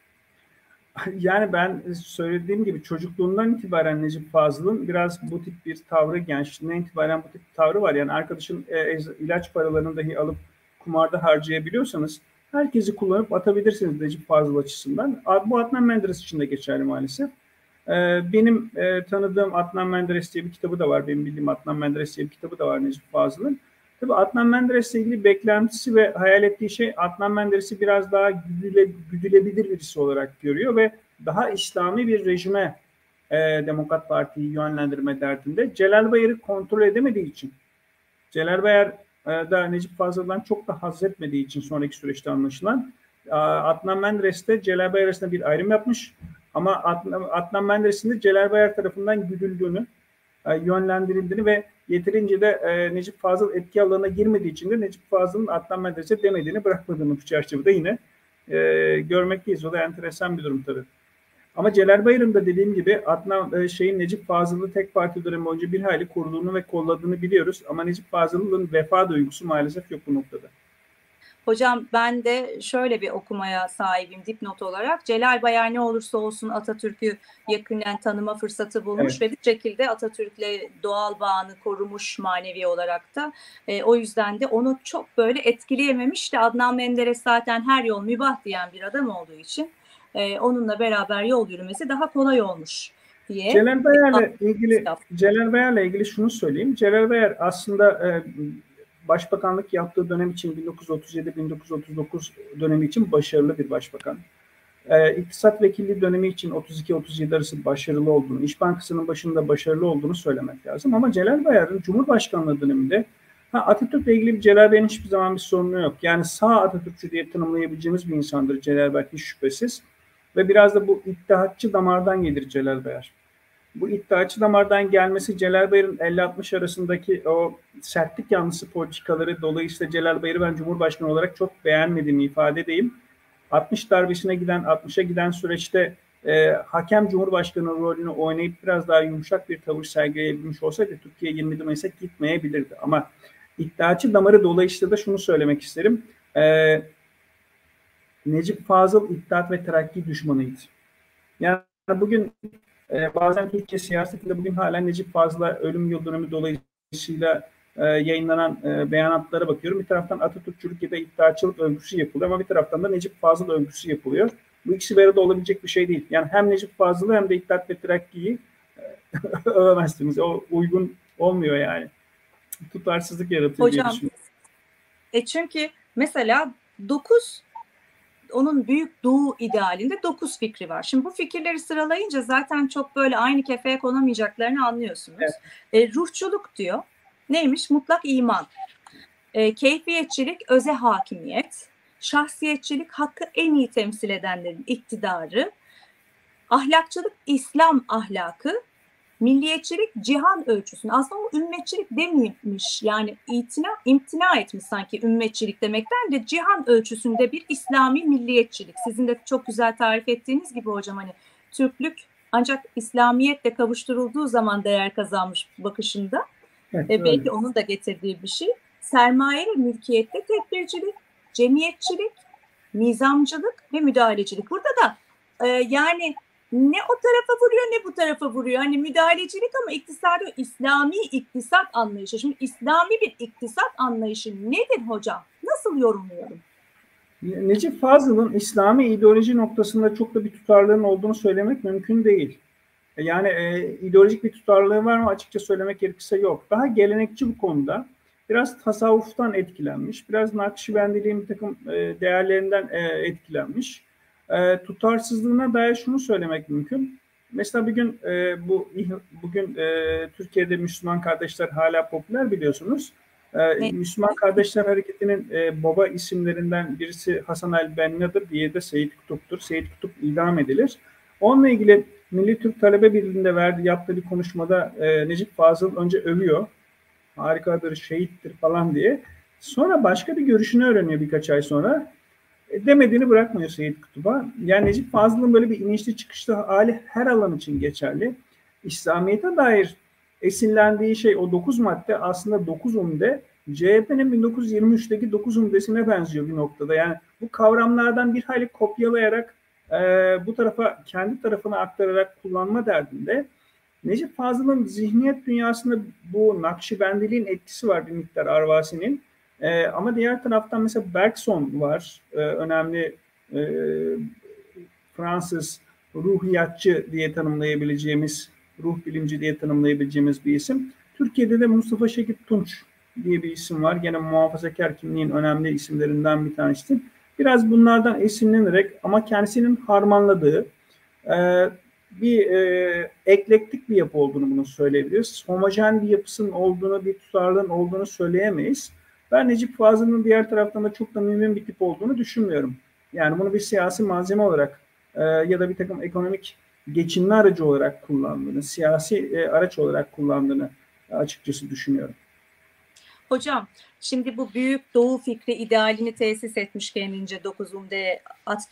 Yani ben söylediğim gibi çocukluğundan itibaren Necip Fazıl'ın biraz bu tip bir tavrı, gençliğinden itibaren bu tip bir tavrı var. Yani arkadaşın ilaç paralarını dahi alıp kumarda harcayabiliyorsanız herkesi kullanıp atabilirsiniz Necip Fazıl açısından. Bu Adnan Menderes için de geçerli maalesef. Benim tanıdığım Adnan Menderes diye bir kitabı da var. Benim bildiğim Adnan Menderes diye bir kitabı da var Necip Fazıl'ın. Tabii Adnan Menderes'le ilgili beklentisi ve hayal ettiği şey Adnan Menderes'i biraz daha güdülebilir birisi olarak görüyor ve daha İslami bir rejime Demokrat Parti'yi yönlendirme derdinde. Celal Bayar'ı kontrol edemediği için, Celal Bayar da Necip Fazıl'dan çok da haz etmediği için sonraki süreçte anlaşılan Adnan Menderes de Celal Bayar arasında bir ayrım yapmış. Ama Adnan Menderes'in de Celal Bayar tarafından güdüldüğünü, yönlendirildiğini ve yeterince de Necip Fazıl etki alanına girmediği için de Necip Fazıl'ın Adnan Menderes'e demediğini bırakmadığını bu çerçevede yine görmekteyiz. O da enteresan bir durum tabii. Ama Celal Bayar'ın da dediğim gibi Necip Fazıl'ı tek parti dönemi boyunca bir hayli koruduğunu ve kolladığını biliyoruz. Ama Necip Fazıl'ın vefa duygusu maalesef yok bu noktada. Hocam ben de şöyle bir okumaya sahibim dipnot olarak. Celal Bayar ne olursa olsun Atatürk'ü yakından tanıma fırsatı bulmuş Evet. ve bir şekilde Atatürk'le doğal bağını korumuş manevi olarak da. O yüzden de onu çok böyle etkileyememiş de Adnan Menderes zaten her yol mübah diyen bir adam olduğu için onunla beraber yol yürümesi daha kolay olmuş diye. Celal Bayar'la ilgili şunu söyleyeyim. Celal Bayar aslında başbakanlık yaptığı dönem için 1937-1939 dönemi için başarılı bir başbakan. İktisat vekilliği dönemi için 32-37 arası başarılı olduğunu, İş Bankası'nın başında başarılı olduğunu söylemek lazım. Ama Celal Bayar'ın Cumhurbaşkanlığı döneminde Atatürk'le ilgili bir Celal Bayar'ın hiçbir zaman bir sorunu yok. Yani sağ Atatürkçü diye tanımlayabileceğimiz bir insandır Celal Bayar hiç şüphesiz. Ve biraz da bu iddiatçı damardan gelir Celal Bayar. Bu iddiaçı damardan gelmesi Celal Bayar'ın 50-60 arasındaki o sertlik yanlısı politikaları dolayısıyla Celal Bayar'ı ben Cumhurbaşkanı olarak çok beğenmediğimi ifade edeyim. 60 darbesine giden, 60'a giden süreçte hakem Cumhurbaşkanı rolünü oynayıp biraz daha yumuşak bir tavır sergileyebilmiş olsaydı Türkiye 27 Mayıs'a gitmeyebilirdi. Ama iddiaçı damarı dolayısıyla da şunu söylemek isterim. Necip Fazıl İttihat ve Terakki düşmanıydı. Yani bugün bazen Türkiye siyasetinde bugün hala Necip Fazıl'a ölüm yıl dönümü dolayısıyla yayınlanan beyanatlara bakıyorum. Bir taraftan Atatürkçülük ya da iddiaçılık övgüsü yapılıyor ama bir taraftan da Necip Fazıl övgüsü yapılıyor. Bu ikisi bir arada olabilecek bir şey değil. Yani hem Necip Fazıl'ı hem de İttihat ve Terakki'yi övemezsiniz. O uygun olmuyor yani. Tutarsızlık yaratıyor diye düşünüyorum. Çünkü mesela 9 onun büyük doğu idealinde 9 fikri var. Şimdi bu fikirleri sıralayınca zaten çok böyle aynı kefeye konamayacaklarını anlıyorsunuz. Evet. Ruhçuluk diyor. Neymiş? Mutlak iman. Keyfiyetçilik, öze hakimiyet. Şahsiyetçilik, hakkı en iyi temsil edenlerin iktidarı. Ahlakçılık, İslam ahlakı. Milliyetçilik cihan ölçüsünü. Aslında o ümmetçilik dememiş. Yani imtina etmiş sanki ümmetçilik demekten de cihan ölçüsünde bir İslami milliyetçilik. Sizin de çok güzel tarif ettiğiniz gibi hocam hani Türklük ancak İslamiyetle kavuşturulduğu zaman değer kazanmış bakışında. Evet, belki onun da getirdiği bir şey. Sermaye ve mülkiyette tedbircilik, cemiyetçilik, nizamcılık ve müdahalecilik. Burada da yani ne o tarafa vuruyor ne bu tarafa vuruyor. Hani müdahalecilik ama iktisadi İslami iktisat anlayışı. Şimdi İslami bir iktisat anlayışı nedir hocam? Nasıl yorumluyorum? Necip Fazıl'ın İslami ideoloji noktasında çok da bir tutarlılığın olduğunu söylemek mümkün değil. Yani ideolojik bir tutarlılığı var mı açıkça söylemek gerekirse yok. Daha gelenekçi bu konuda. Biraz tasavvuftan etkilenmiş. Biraz Nakşibendiliğin bir takım değerlerinden etkilenmiş. Tutarsızlığına dair şunu söylemek mümkün. Mesela bugün Türkiye'de Müslüman kardeşler hala popüler biliyorsunuz. Müslüman Kardeşler Hareketi'nin baba isimlerinden birisi Hasan el-Benna'dır, diğeri de Seyyid Kutup'tur. Seyyid Kutup idam edilir. Onunla ilgili Milli Türk Talebe Birliği'nde yaptığı bir konuşmada Necip Fazıl önce övüyor. Harikadır, şehittir falan diye. Sonra başka bir görüşünü öğreniyor birkaç ay sonra. Demediğini bırakmıyor Seyyid Kutup'a. Yani Necip Fazıl'ın böyle bir inişli çıkışlı hali her alan için geçerli. İslamiyet'e dair esinlendiği şey o 9 madde aslında 9 umde CHP'nin 1923'teki 9 umdesine benziyor bir noktada. Yani bu kavramlardan bir hayli kopyalayarak bu tarafa kendi tarafına aktararak kullanma derdinde. Necip Fazıl'ın zihniyet dünyasında bu Nakşibendiliğin etkisi var bir miktar Arvasi'nin. Ama diğer taraftan mesela Bergson var. Önemli Fransız ruhiyatçı diye tanımlayabileceğimiz, ruh bilimci diye tanımlayabileceğimiz bir isim. Türkiye'de de Mustafa Şekip Tunç diye bir isim var. Gene muhafazakar kimliğin önemli isimlerinden bir tanesi. Biraz bunlardan esinlenerek ama kendisinin harmanladığı bir eklektik bir yapı olduğunu bunu söyleyebiliriz. Homojen bir yapısının olduğunu, bir tutarlılığın olduğunu söyleyemeyiz. Ben Necip Fazıl'ın diğer taraftan da çok da mümin bir tip olduğunu düşünmüyorum. Yani bunu bir siyasi malzeme olarak ya da bir takım ekonomik geçinme aracı olarak kullandığını, siyasi araç olarak kullandığını açıkçası düşünüyorum. Hocam, şimdi bu büyük doğu fikri idealini tesis etmiş kendince 9 umdeye atfen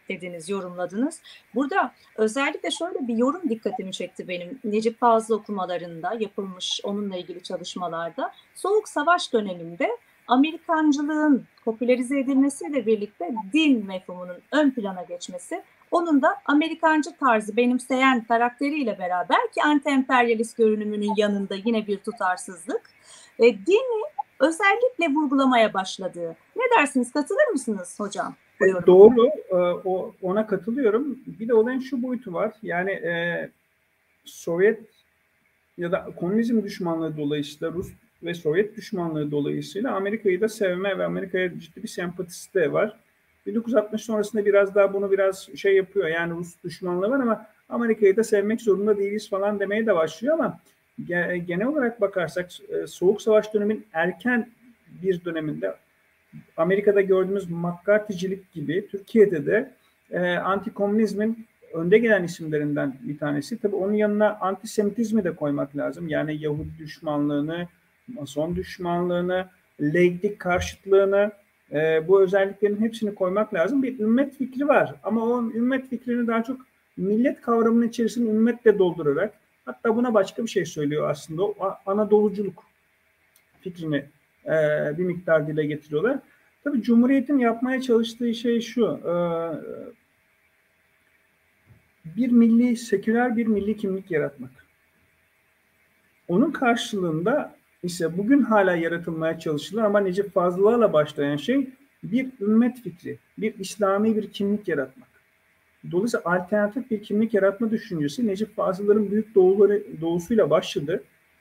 dediniz, yorumladınız. Burada özellikle şöyle bir yorum dikkatimi çekti benim. Necip Fazıl okumalarında yapılmış onunla ilgili çalışmalarda Soğuk Savaş döneminde Amerikancılığın popülerize edilmesiyle birlikte din mefhumunun ön plana geçmesi, onun da Amerikancı tarzı benimseyen karakteriyle beraber ki anti-emperyalist görünümünün yanında yine bir tutarsızlık, dini özellikle vurgulamaya başladığı. Ne dersiniz, katılır mısınız hocam? Doğru, ona katılıyorum. Bir de olayın şu boyutu var. Yani Sovyet ya da komünizm düşmanlığı dolayısıyla Rus ve Sovyet düşmanlığı dolayısıyla Amerika'yı da sevme ve Amerika'ya ciddi bir sempatisi de var. 1960 sonrasında biraz daha bunu biraz şey yapıyor. Yani Rus düşmanlığı var ama Amerika'yı da sevmek zorunda değiliz falan demeye de başlıyor ama genel olarak bakarsak Soğuk Savaş döneminin erken bir döneminde Amerika'da gördüğümüz McCarthy'cilik gibi Türkiye'de de antikomünizmin önde gelen isimlerinden bir tanesi. Tabii onun yanına antisemitizmi de koymak lazım. Yani Yahudi düşmanlığını, Mason düşmanlığını, laiklik karşıtlığını, bu özelliklerin hepsini koymak lazım. Bir ümmet fikri var ama o ümmet fikrini daha çok millet kavramının içerisinde ümmetle doldurarak, hatta buna başka bir şey söylüyor aslında, o Anadoluculuk fikrini bir miktar dile getiriyorlar. Tabii Cumhuriyet'in yapmaya çalıştığı şey şu, bir milli, seküler bir milli kimlik yaratmak. Onun karşılığında ise bugün hala yaratılmaya çalışılan ama Necip Fazıl'la başlayan şey bir ümmet fikri, bir İslami bir kimlik yaratmak. Dolayısıyla alternatif bir kimlik yaratma düşüncesi Necip Fazıl'ların büyük doğusuyla başladı.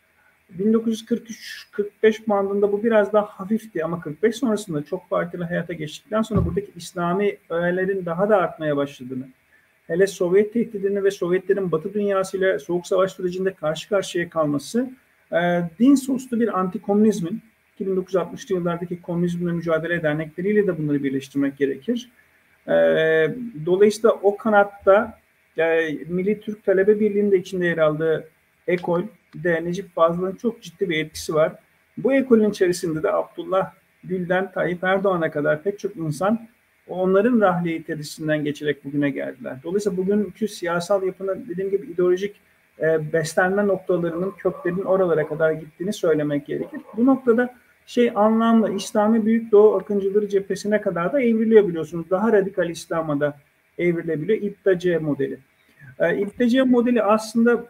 1943-45 bandında bu biraz daha hafifti ama 45 sonrasında çok partili hayata geçtikten sonra buradaki İslami öğelerin daha da artmaya başladığını, hele Sovyet tehdidini ve Sovyetlerin Batı dünyasıyla Soğuk Savaş sürecinde karşı karşıya kalması, din soslu bir antikomünizmin, 1960'lı yıllardaki komünizmle mücadele dernekleriyle de bunları birleştirmek gerekir. Dolayısıyla o kanatta Milli Türk Talebe Birliği'nin de içinde yer aldığı ekol de Necip Fazıl'ın çok ciddi bir etkisi var. Bu ekolün içerisinde de Abdullah Gül'den Tayyip Erdoğan'a kadar pek çok insan onların rahliye iterisinden geçerek bugüne geldiler. Dolayısıyla bugünkü siyasal yapının dediğim gibi ideolojik beslenme noktalarının köklerinin oralara kadar gittiğini söylemek gerekir. Bu noktada anlamlı İslami Büyük Doğu akıncıları cephesine kadar da evriliyor biliyorsunuz. Daha radikal İslam'a da evrilebiliyor. İbtidaciye modeli. İbtidaciye modeli aslında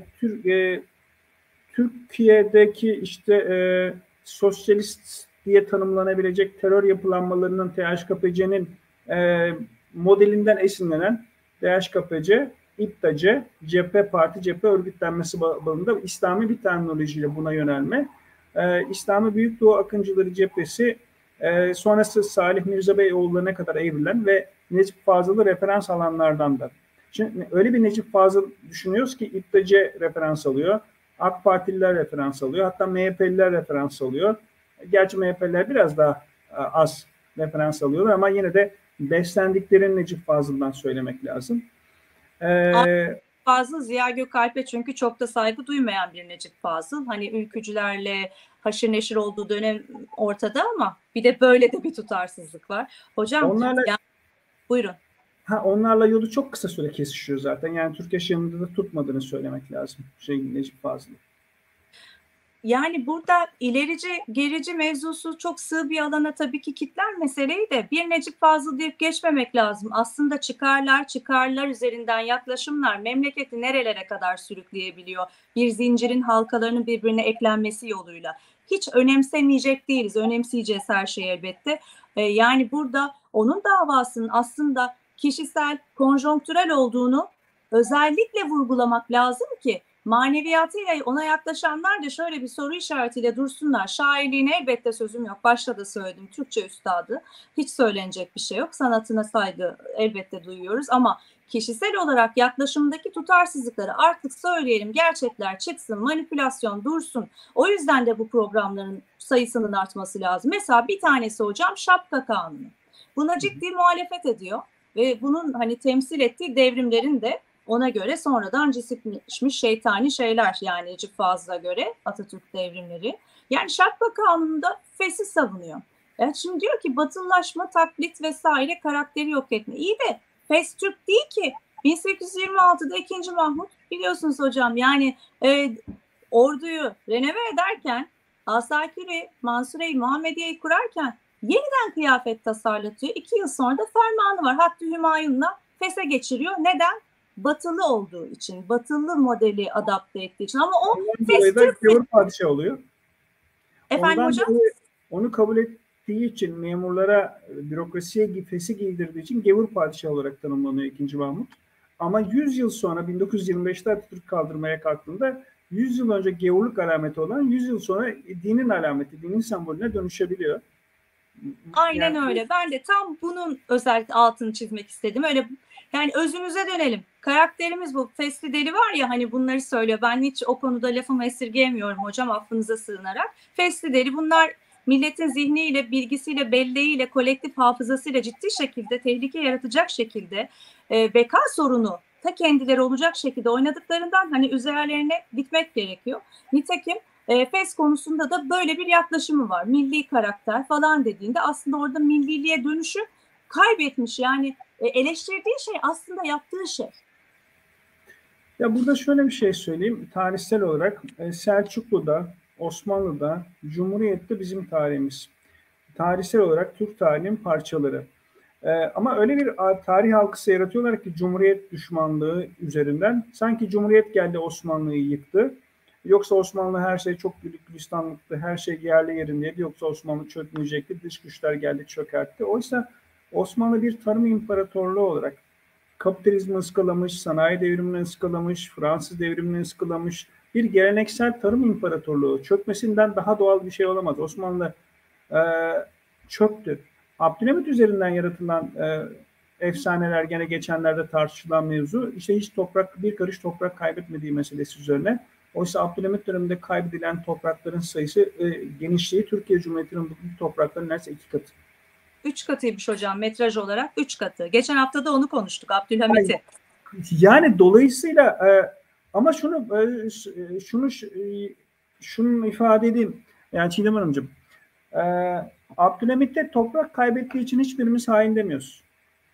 Türkiye'deki sosyalist diye tanımlanabilecek terör yapılanmalarının THKPC'nin modelinden esinlenen DHKPC, İBTAC, cephe, parti cephe örgütlenmesi bağlamında İslami bir terminolojiyle buna yönelme. İslami Büyük Doğu Akıncıları cephesi sonrası Salih Mirza Beyoğulları'na kadar evrilen ve Necip Fazıl'ı referans alanlardan da. Şimdi öyle bir Necip Fazıl düşünüyoruz ki İBTAC referans alıyor, AK Partililer referans alıyor, hatta MHP'liler referans alıyor. Gerçi MHP'liler biraz daha az referans alıyorlar ama yine de beslendiklerini Necip Fazıl'dan söylemek lazım. Fazıl Ziya Gökalp'e çünkü çok da saygı duymayan bir Necip Fazıl. Hani ülkücülerle haşır neşir olduğu dönem ortada ama bir de böyle de bir tutarsızlık var. Hocam buyurun. Onlarla yolu çok kısa süre kesişiyor zaten. Yani Türk yaşamında da tutmadığını söylemek lazım Necip Fazıl'ı. Yani burada ilerici gerici mevzusu çok sığ bir alana tabii ki kitler meseleyi de bir Necip Fazıl deyip geçmemek lazım. Aslında çıkarlar üzerinden yaklaşımlar memleketi nerelere kadar sürükleyebiliyor? Bir zincirin halkalarının birbirine eklenmesi yoluyla. Hiç önemsemeyecek değiliz. Önemseyeceğiz her şeyi elbette. Yani burada onun davasının aslında kişisel, konjonktürel olduğunu özellikle vurgulamak lazım ki maneviyatıyla ona yaklaşanlar da şöyle bir soru işaretiyle dursunlar. Şairliğine elbette sözüm yok. Başta da söyledim. Türkçe üstadı. Hiç söylenecek bir şey yok. Sanatına saygı elbette duyuyoruz ama kişisel olarak yaklaşımdaki tutarsızlıkları artık söyleyelim. Gerçekler çıksın, manipülasyon dursun. O yüzden de bu programların sayısının artması lazım. Mesela bir tanesi hocam şapka kanunu. Buna ciddi muhalefet ediyor ve bunun hani temsil ettiği devrimlerin de ona göre sonradan cisimleşmiş şeytani şeyler, yani Necip Fazıl'a göre Atatürk devrimleri. Yani şapka kanununda fesih savunuyor. Evet, şimdi diyor ki batılılaşma, taklit vesaire karakteri yok etme. İyi de Fes Türk değil ki. 1826'da 2. Mahmut biliyorsunuz hocam, yani orduyu renove ederken, Asakiri Mansure-i Muhammediye'yi kurarken yeniden kıyafet tasarlatıyor. 2 yıl sonra da fermanı var. Hattı Hümayun'la Fes'e geçiriyor. Neden? Batılı olduğu için, batılı modeli adapte ettiği için. Ama o Fes Türk gavur padişah oluyor. Efendim Ondan hocam? dolayı onu kabul ettiği için, memurlara, bürokrasiye Fes'i giydirdiği için gavur padişah olarak tanımlanıyor 2. Mahmut. Ama 100 yıl sonra 1925'te Atatürk kaldırmaya kalktığında 100 yıl önce gavurluk alameti olan 100 yıl sonra dinin alameti, dinin sembolüne dönüşebiliyor. Aynen öyle. Ben de tam bunun özellikle altını çizmek istedim. Öyle, yani özümüze dönelim. Karakterimiz bu. Fesli Deli var ya, hani bunları söylüyor. Ben hiç o konuda lafımı esirgeyemiyorum hocam, affınıza sığınarak. Fesli Deli, bunlar milletin zihniyle, bilgisiyle, belleğiyle, kolektif hafızasıyla ciddi şekilde tehlike yaratacak şekilde beka sorunu ta kendileri olacak şekilde oynadıklarından hani üzerlerine gitmek gerekiyor. Nitekim Fes konusunda da böyle bir yaklaşımı var. Milli karakter falan dediğinde aslında orada milliliğe dönüşü kaybetmiş. Yani eleştirdiği şey aslında yaptığı şey. Ya burada şöyle bir şey söyleyeyim. Tarihsel olarak Selçuklu'da, Osmanlı'da, Cumhuriyet'te bizim tarihimiz. Tarihsel olarak Türk tarihinin parçaları. Ama öyle bir tarih halkası yaratıyorlar ki Cumhuriyet düşmanlığı üzerinden. Sanki Cumhuriyet geldi Osmanlı'yı yıktı. Yoksa Osmanlı her şey çok güllük gülistanlıktı, her şey yerli yerindeydi. Yoksa Osmanlı çökmeyecekti, dış güçler geldi çökertti. Oysa Osmanlı bir tarım imparatorluğu olarak kapitalizmi ıskalamış, sanayi devrimini ıskalamış, Fransız devrimini ıskalamış bir geleneksel tarım imparatorluğu. Çökmesinden daha doğal bir şey olamaz. Osmanlı e, çöktü. Abdülhamit üzerinden yaratılan efsaneler, gene geçenlerde tartışılan mevzu, işte hiç toprak, bir karış toprak kaybetmediği meselesi üzerine. Oysa Abdülhamit döneminde kaybedilen toprakların sayısı, genişliği Türkiye Cumhuriyeti'nin bugünkü toprakların neredeyse 2 katı. 3 katıymış hocam, metraj olarak 3 katı. Geçen hafta da onu konuştuk, Abdülhamit'i. Yani dolayısıyla ama şunu ifade edeyim. Yani Çiğdem Hanımcığım, Abdülhamit'te toprak kaybettiği için hiçbirimiz hain demiyoruz.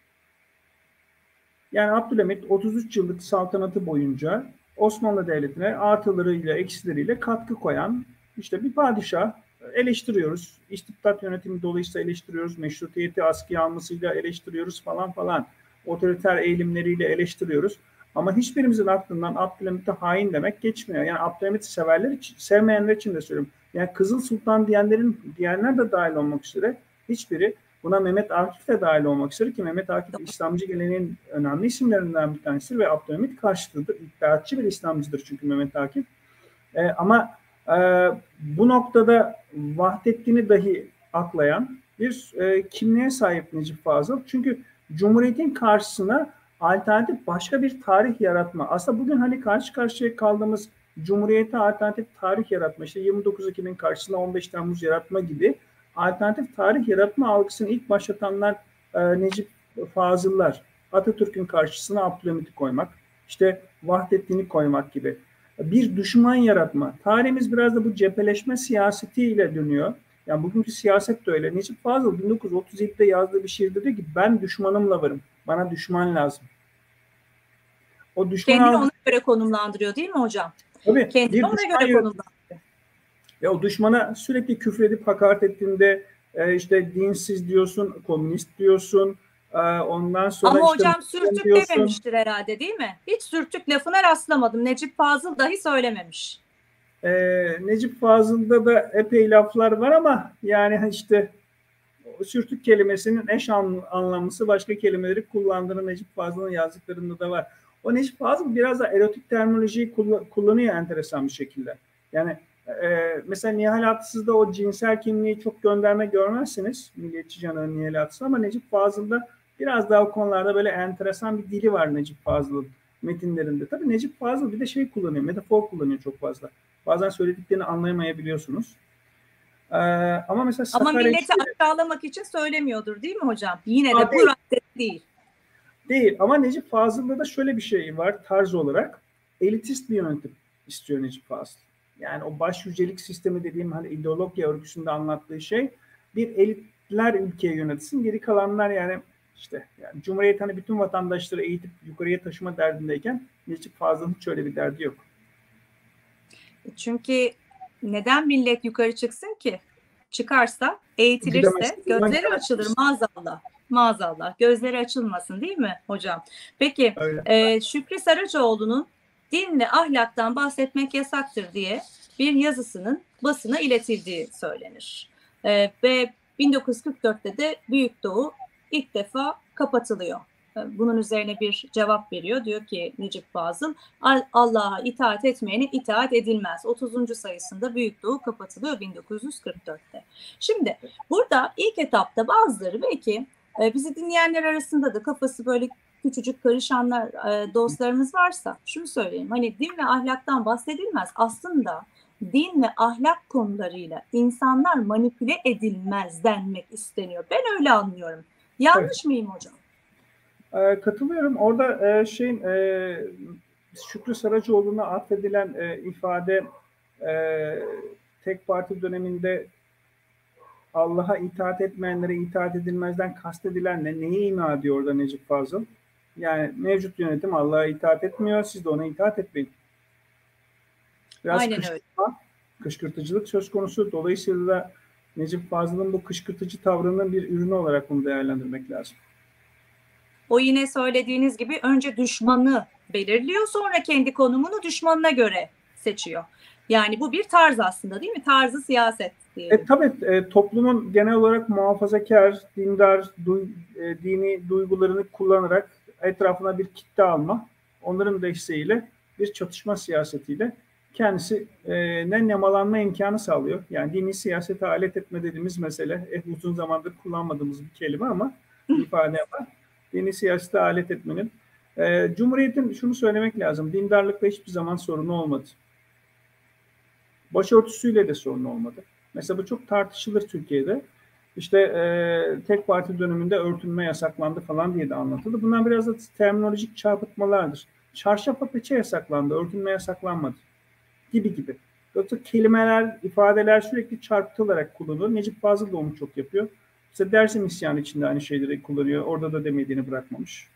Yani Abdülhamit 33 yıllık saltanatı boyunca Osmanlı Devleti'ne artılarıyla eksileriyle katkı koyan işte bir padişah. Eleştiriyoruz. İstibdat yönetimi dolayısıyla eleştiriyoruz. Meşrutiyeti askıya almasıyla eleştiriyoruz falan falan. Otoriter eğilimleriyle eleştiriyoruz. Ama hiçbirimizin aklından Abdülhamit'e hain demek geçmiyor. Yani Abdülhamit'i severler için, sevmeyenler için de söylüyorum. Yani Kızıl Sultan diyenler de dahil olmak üzere hiçbiri, buna Mehmet Akif de dahil olmak üzere, ki Mehmet Akif İslamcı geleneğin önemli isimlerinden bir tanesi ve Abdülhamit karşıtıdır. İddiatçı bir İslamcıdır çünkü Mehmet Akif. Ama bu noktada Vahdettin'i dahi aklayan bir kimliğe sahip Necip Fazıl. Çünkü Cumhuriyet'in karşısına alternatif başka bir tarih yaratma. Aslında bugün hani karşı karşıya kaldığımız Cumhuriyet'e alternatif tarih yaratma, işte 29 Ekim'in karşısına 15 Temmuz yaratma gibi alternatif tarih yaratma algısını ilk başlatanlar Necip Fazıllar. Atatürk'ün karşısına Abdülhamit'i koymak, işte Vahdettin'i koymak gibi. Bir düşman yaratma. Tarihimiz biraz da bu cepheleşme siyasetiyle dönüyor. Yani bugünkü siyaset de öyle. Necip Fazıl 1937'de yazdığı bir şiirde diyor ki ben düşmanımla varım. Bana düşman lazım. O düşman Kendini algısı, ona göre konumlandırıyor değil mi hocam? tabii, Kendini ona göre konumlandırıyor. Ve o düşmana sürekli küfredip hakaret ettiğinde işte dinsiz diyorsun, komünist diyorsun, ondan sonra ama işte hocam sürtük diyorsun. dememiştir herhalde değil mi? Hiç sürtük lafına rastlamadım. Necip Fazıl dahi söylememiş. Necip Fazıl'da da epey laflar var ama yani işte sürtük kelimesinin eş anlamlısı başka kelimeleri kullandığını Necip Fazıl'ın yazdıklarında da var. O Necip Fazıl biraz da erotik terminolojiyi kullanıyor enteresan bir şekilde. Yani mesela Nihal Atsız'da o cinsel kimliği çok gönderme görmezsiniz. Milliyetçi Canan'ın Nihal Atsız, ama Necip Fazıl'da biraz daha o konularda böyle enteresan bir dili var Necip Fazıl'ın metinlerinde. Tabii Necip Fazıl bir de şey kullanıyor, metafor kullanıyor çok fazla. Bazen söylediklerini anlayamayabiliyorsunuz. Ama mesela Ama Sakarya milleti aşağılamak için söylemiyordur değil mi hocam? Yine de bu değil. radde değil. Değil ama Necip Fazıl'da da şöyle bir şey var tarz olarak. Elitist bir yönetim istiyor Necip Fazıl. Yani o baş yücelik sistemi dediğim hani ideoloji örgüsünde anlattığı şey, bir elitler ülkeyi yönetsin. Geri kalanlar yani İşte yani Cumhuriyet hani bütün vatandaşları eğitip yukarıya taşıma derdindeyken Necip Fazıl'ın hiç öyle bir derdi yok. Çünkü neden millet yukarı çıksın ki? Çıkarsa, eğitilirse gözleri açılır maazallah. Maazallah. Gözleri açılmasın değil mi hocam? Peki Şükrü Saracoğlu'nun dinle ahlaktan bahsetmek yasaktır diye bir yazısının basına iletildiği söylenir. Ve 1944'te de Büyük Doğu ilk defa kapatılıyor. Bunun üzerine bir cevap veriyor. Diyor ki Necip Fazıl, Allah'a itaat etmeyene itaat edilmez. 30. sayısında Büyük Doğu kapatılıyor 1944'te. Şimdi burada ilk etapta bazıları belki bizi dinleyenler arasında da kafası böyle küçücük karışanlar dostlarımız varsa şunu söyleyeyim. Hani din ve ahlaktan bahsedilmez. Aslında din ve ahlak konularıyla insanlar manipüle edilmez denmek isteniyor. Ben öyle anlıyorum. Yanlış mıyım hocam? Katılıyorum. Orada Şükrü Saracoğlu'na atfedilen ifade tek parti döneminde Allah'a itaat etmeyenlere itaat edilmezden kastedilen ne? Neye ima ediyor orada Necip Fazıl? Yani mevcut yönetim Allah'a itaat etmiyor, siz de ona itaat etmeyin. Biraz kışkırtıcılık söz konusu. Dolayısıyla da Necip Fazıl'ın bu kışkırtıcı tavrının bir ürünü olarak bunu değerlendirmek lazım. O yine söylediğiniz gibi önce düşmanı belirliyor, sonra kendi konumunu düşmanına göre seçiyor. Yani bu bir tarz aslında değil mi? Tarzı siyaset diyelim. Tabii toplumun genel olarak muhafazakar, dindar, dini duygularını kullanarak etrafına bir kitle alma, onların desteğiyle bir çatışma siyasetiyle kendisi nemalanma imkanı sağlıyor. Yani dini siyasete alet etme dediğimiz mesele uzun zamandır kullanmadığımız bir kelime ama ifade var. Dini siyasete alet etmenin. Cumhuriyetin şunu söylemek lazım. Dindarlıkla hiçbir zaman sorunu olmadı. Başörtüsüyle de sorun olmadı. Mesela bu çok tartışılır Türkiye'de. İşte tek parti döneminde örtünme yasaklandı falan diye de anlatıldı. Bunlar biraz da terminolojik çarpıtmalardır. Çarşafa peçe yasaklandı, örtünme yasaklanmadı gibi. Yoksa kelimeler, ifadeler sürekli çarpıtılarak kullanılıyor. Necip Fazıl da onu çok yapıyor. İşte Dersim isyanı içinde aynı şeyleri kullanıyor. Orada da demediğini bırakmamış.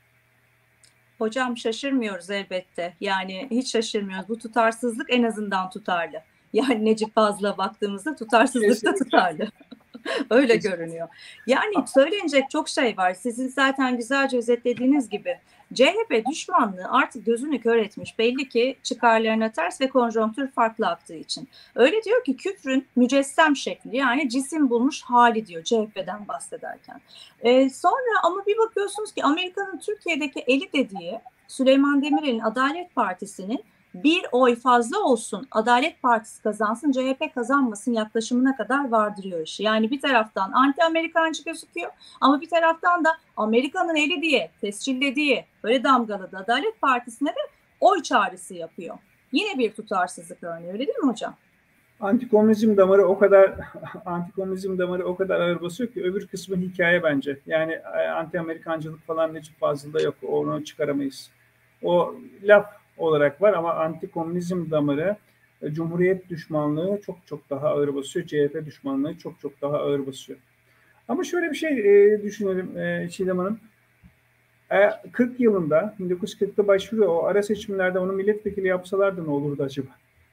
Hocam şaşırmıyoruz elbette. Yani hiç şaşırmıyoruz. Bu tutarsızlık en azından tutarlı. Yani Necip Fazıl'a baktığımızda tutarsızlık da tutarlı. Öyle görünüyor. Yani söylenecek çok şey var. Sizin zaten güzelce özetlediğiniz gibi CHP düşmanlığı artık gözünü kör etmiş. Belli ki çıkarlarına ters ve konjonktür farklı aktığı için. Öyle diyor ki küfrün mücessem şekli yani cisim bulmuş hali diyor CHP'den bahsederken. Sonra ama bir bakıyorsunuz ki Amerika'nın Türkiye'deki eli dediği Süleyman Demirel'in Adalet Partisi'nin bir oy fazla olsun, Adalet Partisi kazansın, CHP kazanmasın yaklaşımına kadar vardırıyor işi. Yani bir taraftan anti-Amerikancı gözüküyor ama bir taraftan da Amerika'nın eli diye, tescillediği, böyle damgaladığı Adalet Partisi'ne de oy çağrısı yapıyor. Yine bir tutarsızlık örneği, öyle değil mi hocam? Antikomünizm damarı o kadar ağır basıyor ki öbür kısmı hikaye bence. Yani anti-Amerikancılık falan Necip Fazıl'da yok. Onu çıkaramayız. O laf olarak var ama anti-komünizm damarı, Cumhuriyet düşmanlığı çok daha ağır basıyor. CHP düşmanlığı çok daha ağır basıyor. Ama şöyle bir şey düşünelim Çiğdem Hanım. 40 yılında 1940'ta başvuruyor. O ara seçimlerde onu milletvekili yapsalardı ne olurdu acaba?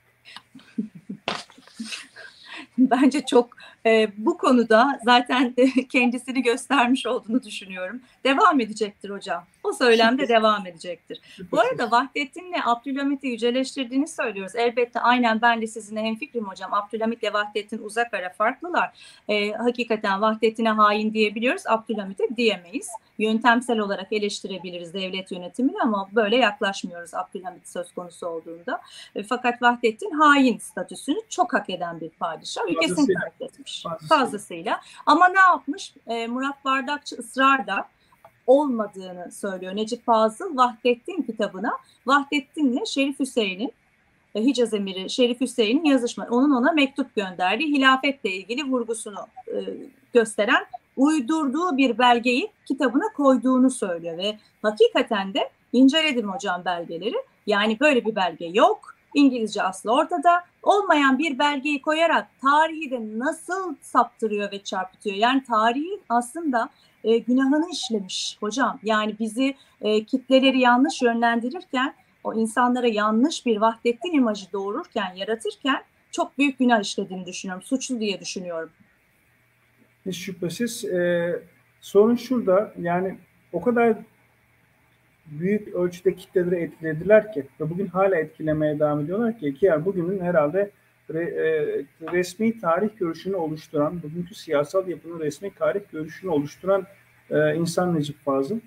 Bence çok bu konuda zaten kendisini göstermiş olduğunu düşünüyorum. Devam edecektir hocam. O söylemde devam edecektir. Bu arada Vahdettin'le Abdülhamit'i yüceleştirdiğini söylüyoruz. Elbette aynen ben de sizinle hemfikrim hocam. Abdülhamit'le Vahdettin uzak ara farklılar. Hakikaten Vahdettin'e hain diyebiliyoruz. Abdülhamit'e diyemeyiz. Yöntemsel olarak eleştirebiliriz devlet yönetimini ama böyle yaklaşmıyoruz Abdülhamit söz konusu olduğunda. Fakat Vahdettin hain statüsünü çok hak eden bir padişah. Ülkesini terk etmiş. Fazlasıyla. Ama ne yapmış? Murat Bardakçı ısrarla olmadığını söylüyor. Necip Fazıl Vahdettin kitabına Vahdettin'le Şerif Hüseyin'in Hicaz Emiri Şerif Hüseyin'in yazışma, onun ona mektup gönderdiği hilafetle ilgili vurgusunu gösteren uydurduğu bir belgeyi kitabına koyduğunu söylüyor ve hakikaten de inceledim hocam belgeleri. Yani böyle bir belge yok. İngilizce aslı ortada. Olmayan bir belgeyi koyarak tarihi de nasıl saptırıyor ve çarpıtıyor. Yani tarihin aslında günahını işlemiş hocam. Yani bizi kitleleri yanlış yönlendirirken, o insanlara yanlış bir Vahdettin imajı doğururken, yaratırken çok büyük günah işlediğini düşünüyorum. Suçlu diye düşünüyorum. Hiç şüphesiz. Sorun şurada, yani o kadar büyük ölçüde kitleleri etkilediler ki ve bugün hala etkilemeye devam ediyorlar ki yani bugünün herhalde resmi tarih görüşünü oluşturan, bugünkü siyasal yapının resmi tarih görüşünü oluşturan insan Necip Fazıl.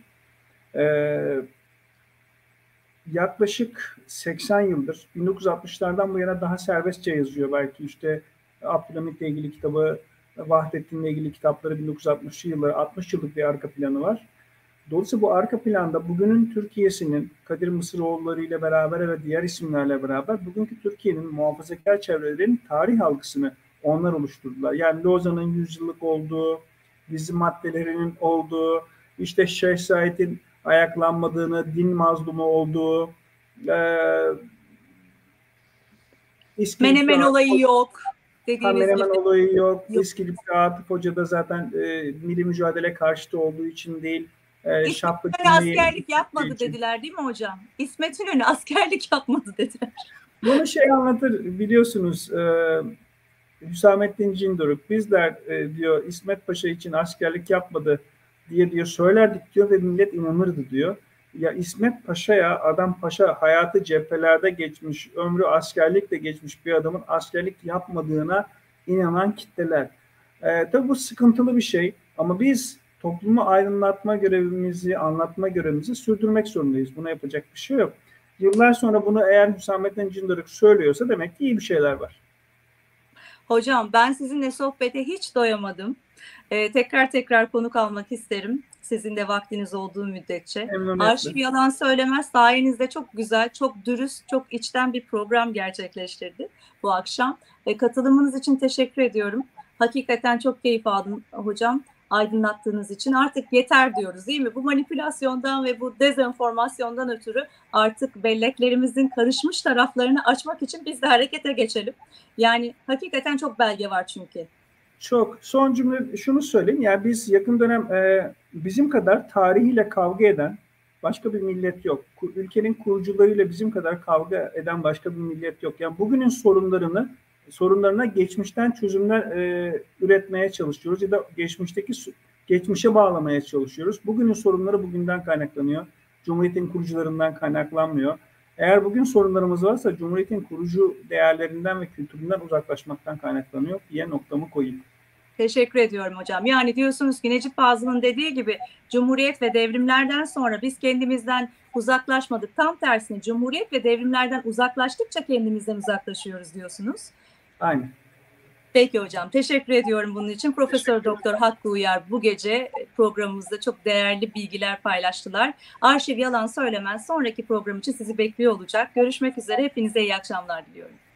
Yaklaşık 80 yıldır, 1960'lardan bu yana daha serbestçe yazıyor. Belki işte Abdülhamit'le ilgili kitabı, Vahdettin'le ilgili kitapları 1960'lı yıllar, 60 yıllık bir arka planı var. Dolayısıyla bu arka planda bugünün Türkiye'sinin Kadir Mısıroğulları ile beraber ve diğer isimlerle beraber bugünkü Türkiye'nin muhafazakar çevrelerinin tarih algısını onlar oluşturdular. Yani Lozan'ın 100 yıllık olduğu, dizi maddelerinin olduğu, işte Şeyh Said'in ayaklanmadığını, din mazlumu olduğu, Menemen olayı yok. Menemen olayı yok. İskilipli Atıf Hoca da zaten milli mücadele karşıtı olduğu için değil. İsmet İnönü askerlik yapmadı için dediler değil mi hocam? İsmet İnönü askerlik yapmadı dediler. Bunu anlatır biliyorsunuz Hüsamettin Cindoruk. Bizler diyor İsmet Paşa için askerlik yapmadı diye diyor söylerdik diyor ve millet inanırdı diyor. Ya İsmet Paşa'ya, adam paşa, hayatı cephelerde geçmiş, ömrü askerlikle geçmiş bir adamın askerlik yapmadığına inanan kitleler. Tabii bu sıkıntılı bir şey ama biz toplumu aydınlatma görevimizi, anlatma görevimizi sürdürmek zorundayız. Buna yapacak bir şey yok. Yıllar sonra bunu eğer Hüsamettin Cindoruk söylüyorsa demek ki iyi bir şeyler var. Hocam ben sizinle sohbete hiç doyamadım. Tekrar konuk almak isterim. Sizin de vaktiniz olduğu müddetçe. Arşiv Yalan Söylemez sayenizde çok güzel, çok dürüst, çok içten bir program gerçekleştirdi bu akşam. Katılımınız için teşekkür ediyorum. Hakikaten çok keyif aldım hocam, aydınlattığınız için. Artık yeter diyoruz değil mi? Bu manipülasyondan ve bu dezenformasyondan ötürü artık belleklerimizin karışmış taraflarını açmak için biz de harekete geçelim. Yani hakikaten çok belge var çünkü. Çok. Son cümle şunu söyleyeyim. Yani biz yakın dönem bizim kadar tarihiyle kavga eden başka bir millet yok. Ülkenin kurucularıyla bizim kadar kavga eden başka bir millet yok. Yani bugünün sorunlarına geçmişten çözümler üretmeye çalışıyoruz ya da geçmişe bağlamaya çalışıyoruz. Bugünün sorunları bugünden kaynaklanıyor. Cumhuriyetin kurucularından kaynaklanmıyor. Eğer bugün sorunlarımız varsa Cumhuriyet'in kurucu değerlerinden ve kültüründen uzaklaşmaktan kaynaklanıyor diye noktamı koyayım. Teşekkür ediyorum hocam. Yani diyorsunuz ki Necip Fazıl'ın dediği gibi Cumhuriyet ve devrimlerden sonra biz kendimizden uzaklaşmadık. Tam tersine Cumhuriyet ve devrimlerden uzaklaştıkça kendimizden uzaklaşıyoruz diyorsunuz. Aynen. Peki hocam, teşekkür ediyorum bunun için. Profesör Doktor Hakkı Uyar bu gece programımızda çok değerli bilgiler paylaştılar. Arşiv Yalan Söylemez sonraki program için sizi bekliyor olacak. Görüşmek üzere, hepinize iyi akşamlar diliyorum.